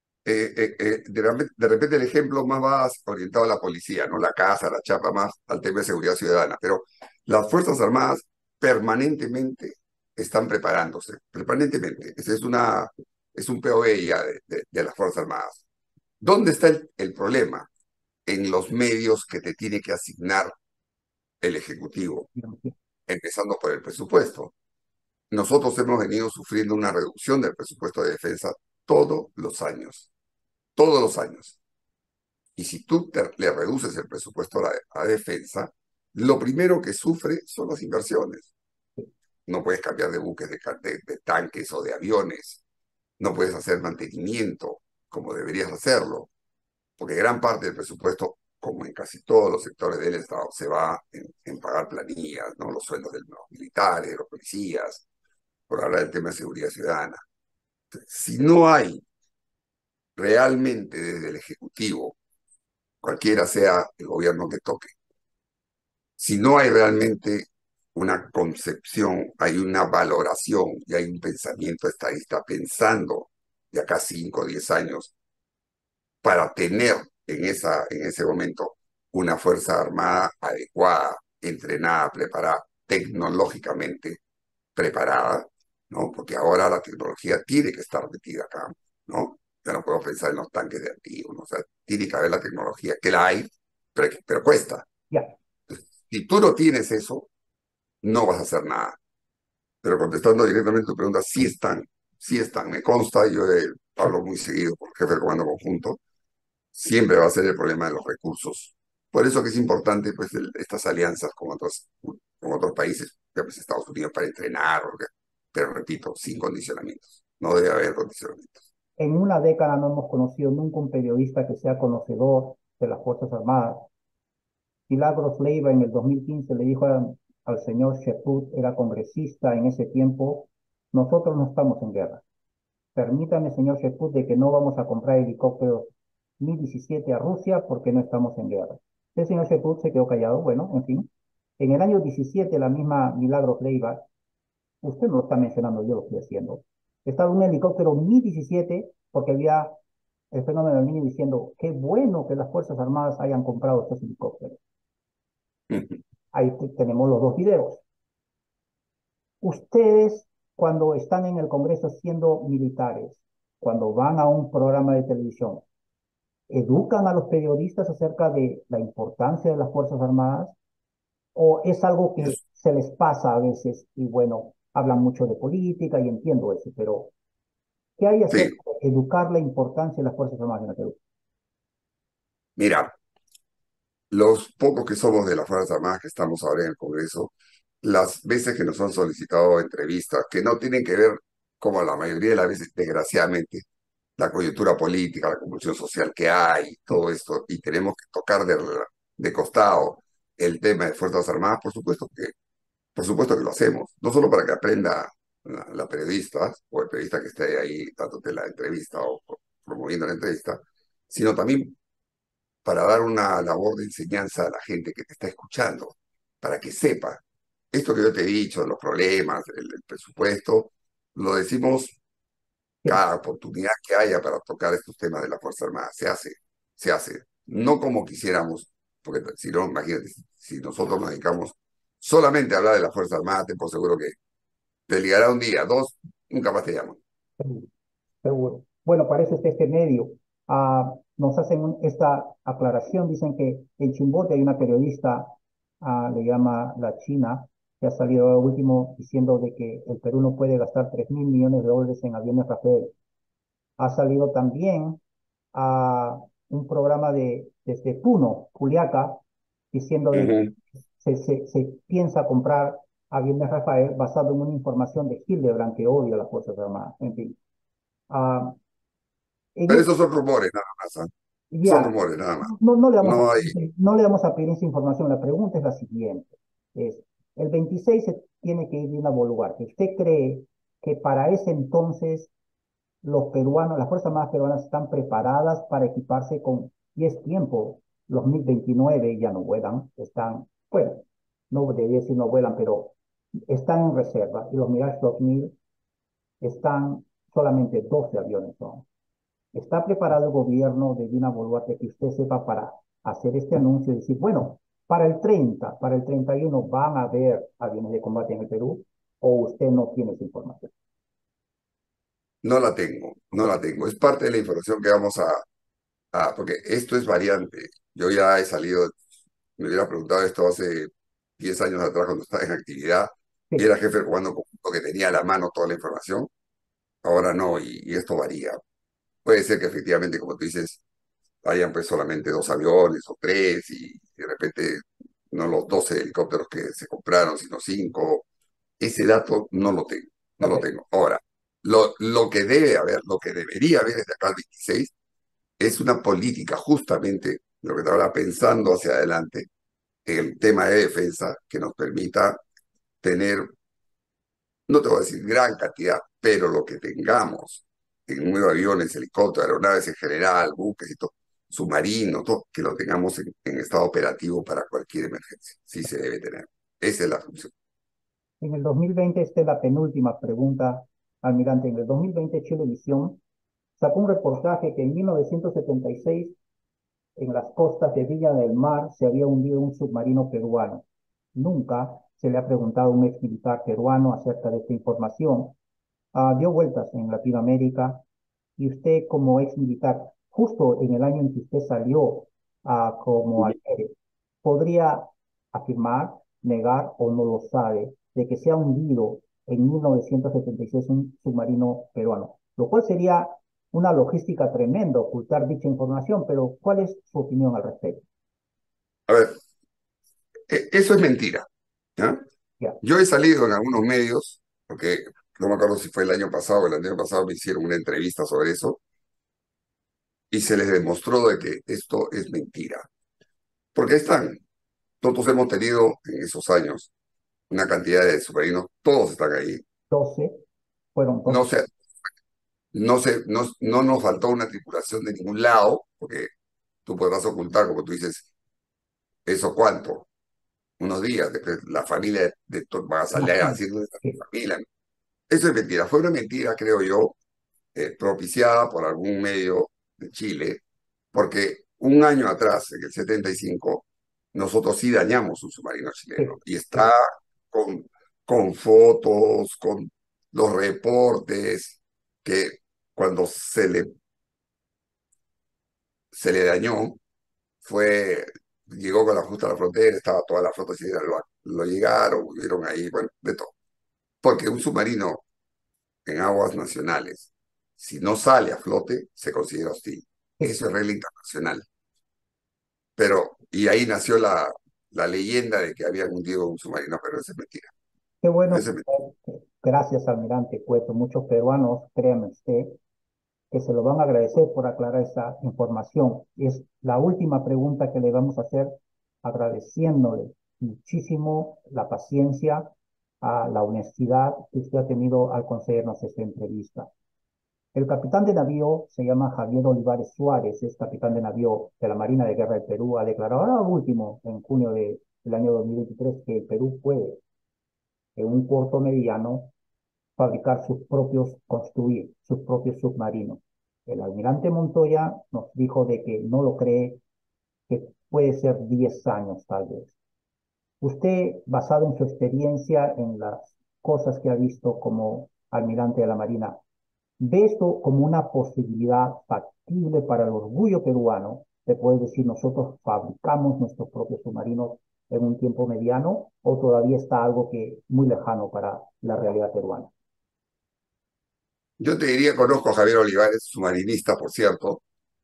de repente el ejemplo más va orientado a la policía, ¿no? La casa, la chapa más al tema de seguridad ciudadana. Pero las Fuerzas Armadas permanentemente están preparándose, permanentemente. Ese es un POE ya de las Fuerzas Armadas. ¿Dónde está el problema? En los medios que te tiene que asignar el Ejecutivo, empezando por el presupuesto. Nosotros hemos venido sufriendo una reducción del presupuesto de defensa todos los años. Y si tú le reduces el presupuesto a defensa, lo primero que sufre son las inversiones. No puedes cambiar de buques, de tanques o de aviones. No puedes hacer mantenimiento como deberías hacerlo, porque gran parte del presupuesto, como en casi todos los sectores del Estado, se va en pagar planillas, ¿no? Los sueldos de los militares, de los policías, por hablar del tema de seguridad ciudadana. Si no hay realmente desde el Ejecutivo, cualquiera sea el gobierno que toque, si no hay realmente una concepción, hay una valoración y hay un pensamiento estadista pensando de acá 5 o 10 años para tener en ese momento una fuerza armada adecuada, entrenada, preparada, tecnológicamente preparada, ¿no? Porque ahora la tecnología tiene que estar metida acá, ¿no? Ya no puedo pensar en los tanques de antiguos, ¿no? O sea, tiene que haber la tecnología, que la hay, pero cuesta. Ya, Si tú no tienes eso, no vas a hacer nada. Pero contestando directamente tu pregunta, sí están, me consta, hablo muy seguido con el jefe del Comando Conjunto, siempre va a ser el problema de los recursos. Por eso que es importante pues, estas alianzas con otros países, pues, Estados Unidos para entrenar, pero repito, sin condicionamientos. No debe haber condicionamientos. en una década no hemos conocido nunca un periodista que sea conocedor de las Fuerzas Armadas. Milagros Leiva en el 2015 le dijo al señor Sheput, era congresista en ese tiempo, nosotros no estamos en guerra. Permítame, señor Sheput, de que no vamos a comprar helicópteros Mi-17 a Rusia porque no estamos en guerra. El señor Sheput se quedó callado, bueno, en fin. En el año 17, la misma Milagros Leiva, usted no lo está mencionando, yo lo estoy haciendo, estaba un helicóptero Mi-17 porque había el fenómeno del niño diciendo, qué bueno que las Fuerzas Armadas hayan comprado estos helicópteros. Ahí tenemos los dos videos. Ustedes, cuando están en el Congreso siendo militares, cuando van a un programa de televisión, ¿educan a los periodistas acerca de la importancia de las Fuerzas Armadas? ¿O es algo que se les pasa a veces? Y bueno, hablan mucho de política y entiendo eso, pero ¿qué hay acerca Sí, de educar la importancia de las Fuerzas Armadas en el Perú? mira, los pocos que somos de las Fuerzas Armadas que estamos ahora en el Congreso, las veces que nos han solicitado entrevistas que no tienen que ver, como la mayoría de las veces, desgraciadamente, la coyuntura política, la convulsión social que hay, Sí, todo esto, y tenemos que tocar de costado el tema de Fuerzas Armadas, por supuesto que lo hacemos, no solo para que aprenda la periodista o el periodista que esté ahí dándote la entrevista o promoviendo la entrevista, sino también para dar una labor de enseñanza a la gente que te está escuchando, para que sepa. Esto que yo te he dicho, los problemas, el presupuesto, lo decimos sí, cada oportunidad que haya para tocar estos temas de la Fuerza Armada. Se hace. No como quisiéramos, porque si no, imagínate, si nosotros nos dedicamos solamente a hablar de la Fuerza Armada, te por seguro que te ligará un día, dos, nunca más te llaman. seguro. Bueno, para eso está este medio. Nos hacen esta aclaración, dicen que en Chimbote hay una periodista, le llama La China, que ha salido ahora último diciendo de que el Perú no puede gastar 3.000 millones de dólares en aviones Rafael. Ha salido también a un programa desde Puno, Juliaca, diciendo de que Ujú. se piensa comprar aviones Rafael basado en una información de Hildebrand que odia a las Fuerzas Armadas. En fin, ah, en Pero este, esos son rumores nada más, ¿ah? Son ya, rumores nada más. no le vamos a No hay, pedir, no le vamos a pedir esa información. La pregunta es la siguiente. El 26 se tiene que ir Dina Boluarte. ¿Usted cree que para ese entonces los peruanos, las Fuerzas Armadas peruanas están preparadas para equiparse con, y es tiempo, los MiG-29 ya no vuelan, están, bueno, no debería decir no vuelan, pero están en reserva, y los Mirage 2000 están solamente 12 aviones son. ¿Está preparado el gobierno de Dina Boluarte que usted sepa para hacer este anuncio y decir, bueno, para el 30, para el 31 van a haber aviones de combate en el Perú, o usted no tiene esa información? no la tengo, no la tengo. Es parte de la información que vamos porque esto es variante. Yo ya he salido, me hubiera preguntado esto hace 10 años atrás cuando estaba en actividad y Sí, era jefe del comando conjunto que tenía a la mano toda la información. Ahora no, y esto varía. Puede ser que efectivamente, como tú dices, hayan pues solamente 2 aviones o 3 y de repente no los 12 helicópteros que se compraron, sino 5. Ese dato no lo tengo, no lo ok. tengo. Ahora, lo que debe haber, lo que debería haber desde acá al 26 es una política justamente, lo que te hablaba, pensando hacia adelante en el tema de defensa que nos permita tener, no te voy a decir gran cantidad, pero lo que tengamos en nuevos aviones, helicópteros, aeronaves en general, buques y todo, submarinos, todo, que lo tengamos en estado operativo para cualquier emergencia. Sí se debe tener. Esa es la función. En el 2020, esta es la penúltima pregunta, almirante. En el 2020, Chilevisión sacó un reportaje que en 1976, en las costas de Villa del Mar, se había hundido un submarino peruano. Nunca se le ha preguntado a un ex militar peruano acerca de esta información. Dio vueltas en Latinoamérica y usted como ex militar, justo en el año en que usted salió como alférez, podría afirmar, negar o no lo sabe de que se ha hundido en 1976 un submarino peruano, lo cual sería una logística tremenda ocultar dicha información, pero ¿cuál es su opinión al respecto? A ver, eso es mentira. ¿Ya? Ya, Yo he salido en algunos medios, porque no me acuerdo si fue el año pasado o el año pasado, me hicieron una entrevista sobre eso y se les demostró de que esto es mentira. Porque están, todos hemos tenido en esos años una cantidad de submarinos, todos están ahí. 12, fueron No 12. sé, no nos faltó una tripulación de ningún lado, porque tú podrás ocultar, como tú dices, eso cuánto, unos días, después la familia va a salir a Imagínate. decir nuestra Sí, familia. Eso es mentira, fue una mentira, creo yo, propiciada por algún medio de Chile, porque un año atrás, en el 75, nosotros sí dañamos un submarino chileno sí, y sí, está con, con fotos, con los reportes, que cuando se le dañó, llegó con la justa a la frontera, estaba toda la flota chilena, lo llegaron, vieron ahí, bueno, de todo. Porque un submarino en aguas nacionales, si no sale a flote, se considera hostil. sí. Eso es regla internacional. Pero, y ahí nació la leyenda de que habían hundido un submarino, pero eso es mentira. Qué bueno. Eso es mentira. Gracias, almirante Cueto. Muchos peruanos, créame usted, que se lo van a agradecer por aclarar esa información. Es la última pregunta que le vamos a hacer, agradeciéndole muchísimo la paciencia, a la honestidad que usted ha tenido al concedernos esta entrevista. El capitán de navío se llama Javier Olivares Suárez, es capitán de navío de la Marina de Guerra del Perú. Ha declarado ahora último, en junio del año 2023, que el Perú puede, en un corto mediano, fabricar construir sus propios submarinos. El almirante Montoya nos dijo de que no lo cree, que puede ser 10 años tal vez. Usted, basado en su experiencia, en las cosas que ha visto como almirante de la Marina, ¿Ve esto como una posibilidad factible para el orgullo peruano? ¿Se puede decir nosotros fabricamos nuestros propios submarinos en un tiempo mediano o todavía está algo que muy lejano para la realidad peruana? Yo te diría, conozco a Javier Olivares, submarinista, por cierto,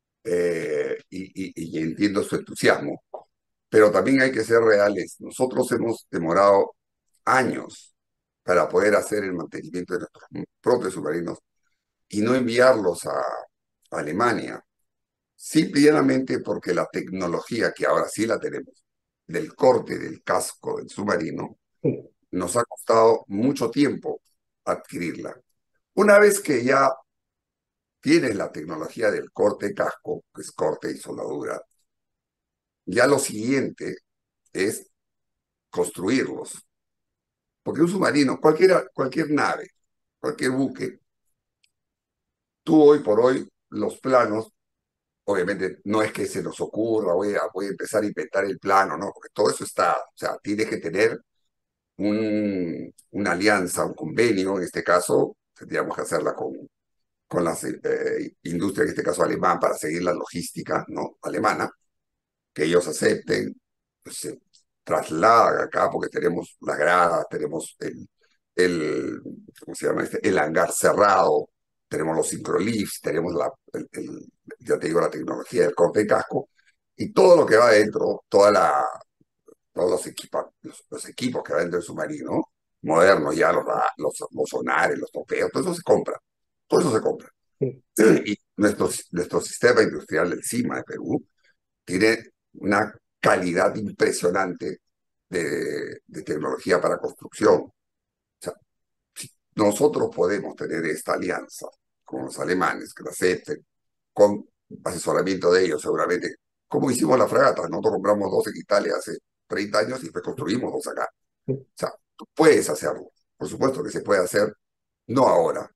y entiendo su entusiasmo, pero también hay que ser reales. Nosotros hemos demorado años para poder hacer el mantenimiento de nuestros propios submarinos y no enviarlos a Alemania, simplemente porque la tecnología, que ahora sí la tenemos, del corte del casco del submarino, Sí, nos ha costado mucho tiempo adquirirla. Una vez que ya tienes la tecnología del corte casco, que es corte y soldadura, ya lo siguiente es construirlos. Porque un submarino, cualquier nave, cualquier buque, tú hoy por hoy los planos, obviamente no es que se nos ocurra, voy a empezar a inventar el plano, ¿no? Porque todo eso está, o sea, tienes que tener una alianza, un convenio, en este caso, tendríamos que hacerla con las industrias, en este caso alemán, para seguir la logística, ¿no? Alemana, que ellos acepten, pues se trasladan acá porque tenemos las gradas, tenemos el, ¿cómo se llama este? El hangar cerrado, tenemos los sincrolifts, tenemos ya te digo, la tecnología del corte y casco, y todo lo que va adentro, todos los equipos que va dentro del submarino, modernos ya, los sonares, los torpedos, todo eso se compra, todo eso se compra. sí, Y nuestro sistema industrial del CIMA de Perú tiene una calidad impresionante de tecnología para construcción. O sea, si nosotros podemos tener esta alianza con los alemanes, que la acepten, con asesoramiento de ellos seguramente, como hicimos la fragata, nosotros compramos dos en Italia hace 30 años y después construimos dos acá. sí, O sea, tú puedes hacerlo. Por supuesto que se puede hacer, no ahora,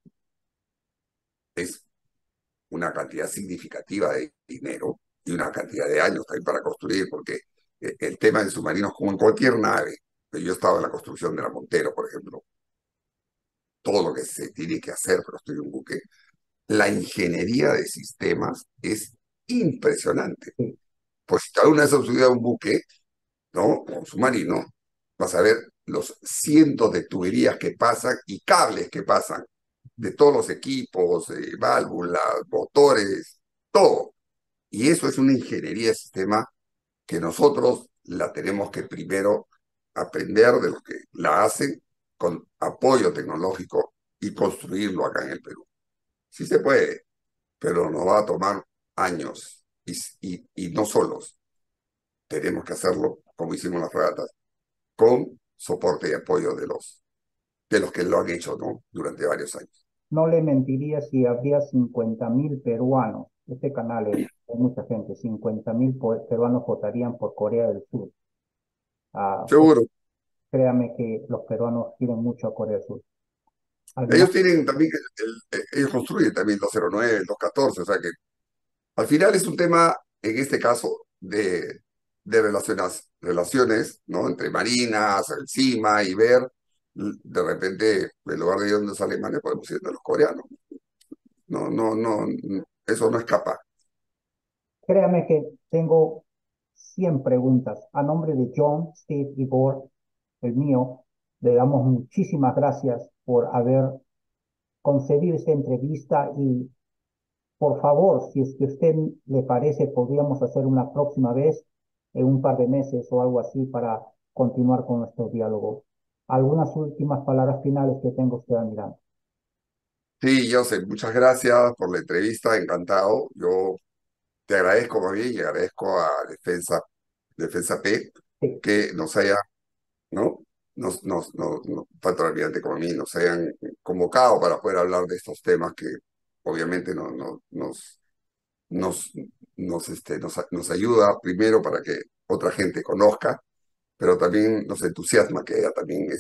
es una cantidad significativa de dinero y una cantidad de años también para construir, porque el tema de submarinos, como en cualquier nave, yo estaba en la construcción de la Montero, por ejemplo, todo lo que se tiene que hacer para construir un buque, la ingeniería de sistemas es impresionante. sí. Pues si alguna vez has subido a un buque, ¿no? O un submarino, vas a ver los cientos de tuberías que pasan y cables que pasan de todos los equipos, válvulas, motores, todo. Y eso es una ingeniería de sistema que nosotros la tenemos que primero aprender de los que la hacen con apoyo tecnológico y construirlo acá en el Perú. Sí se puede, pero nos va a tomar años y no solos. Tenemos que hacerlo como hicimos las fragatas, con soporte y apoyo de los que lo han hecho, ¿no? Durante varios años. No le mentiría si habría 50.000 peruanos. Este canal es, hay mucha gente, 50.000 peruanos votarían por Corea del Sur. Ah, Seguro. créame que los peruanos quieren mucho a Corea del Sur. Ellos Almirante, tienen también, ellos construyen también el 209, el 214, o sea que al final es un tema, en este caso, de relaciones, ¿no? Entre marinas, encima y ver, de repente, en lugar de ir donde los alemanes, podemos ir de los coreanos. No, no, no, eso no escapa. créame que tengo 100 preguntas. A nombre de John, Steve y Gord, el mío, le damos muchísimas gracias por haber concedido esta entrevista y por favor, si es que a usted le parece, podríamos hacer una próxima vez en un par de meses o algo así para continuar con nuestro diálogo. Algunas últimas palabras finales que tengo usted, Almirante. Sí, Joseph, muchas gracias por la entrevista, encantado. Yo te agradezco más bien y agradezco a Defensa P Sí, que nos haya, ¿no? Tanto al almirante como a mí, nos hayan convocado para poder hablar de estos temas que obviamente nos, nos ayuda primero para que otra gente conozca, pero también nos entusiasma que haya también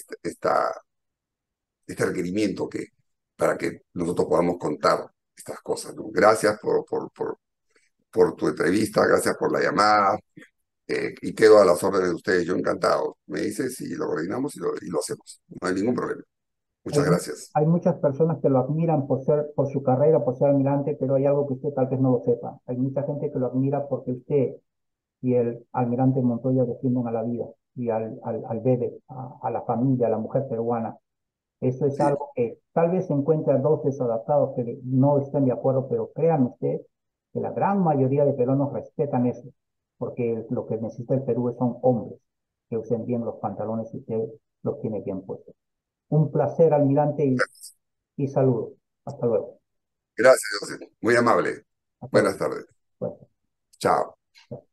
este requerimiento para que nosotros podamos contar estas cosas, ¿no? Gracias por tu entrevista, gracias por la llamada, y quedo a las órdenes de ustedes, yo encantado. Me dices y lo coordinamos y lo hacemos, no hay ningún problema. Muchas Hay, gracias. hay muchas personas que lo admiran por ser, por su carrera, por ser almirante, pero hay algo que usted tal vez no lo sepa. Hay mucha gente que lo admira porque usted y el almirante Montoya defienden a la vida y al bebé, a la familia, a la mujer peruana. Eso es Sí, algo que tal vez se encuentre a dos desadaptados que no estén de acuerdo, pero créanme usted que la gran mayoría de peruanos respetan eso, porque lo que necesita el Perú son hombres que usen bien los pantalones y usted los tiene bien puestos. Un placer, almirante, y saludos. Hasta luego. gracias, José. Muy amable. Hasta Buenas luego. tardes. Bueno. Chao.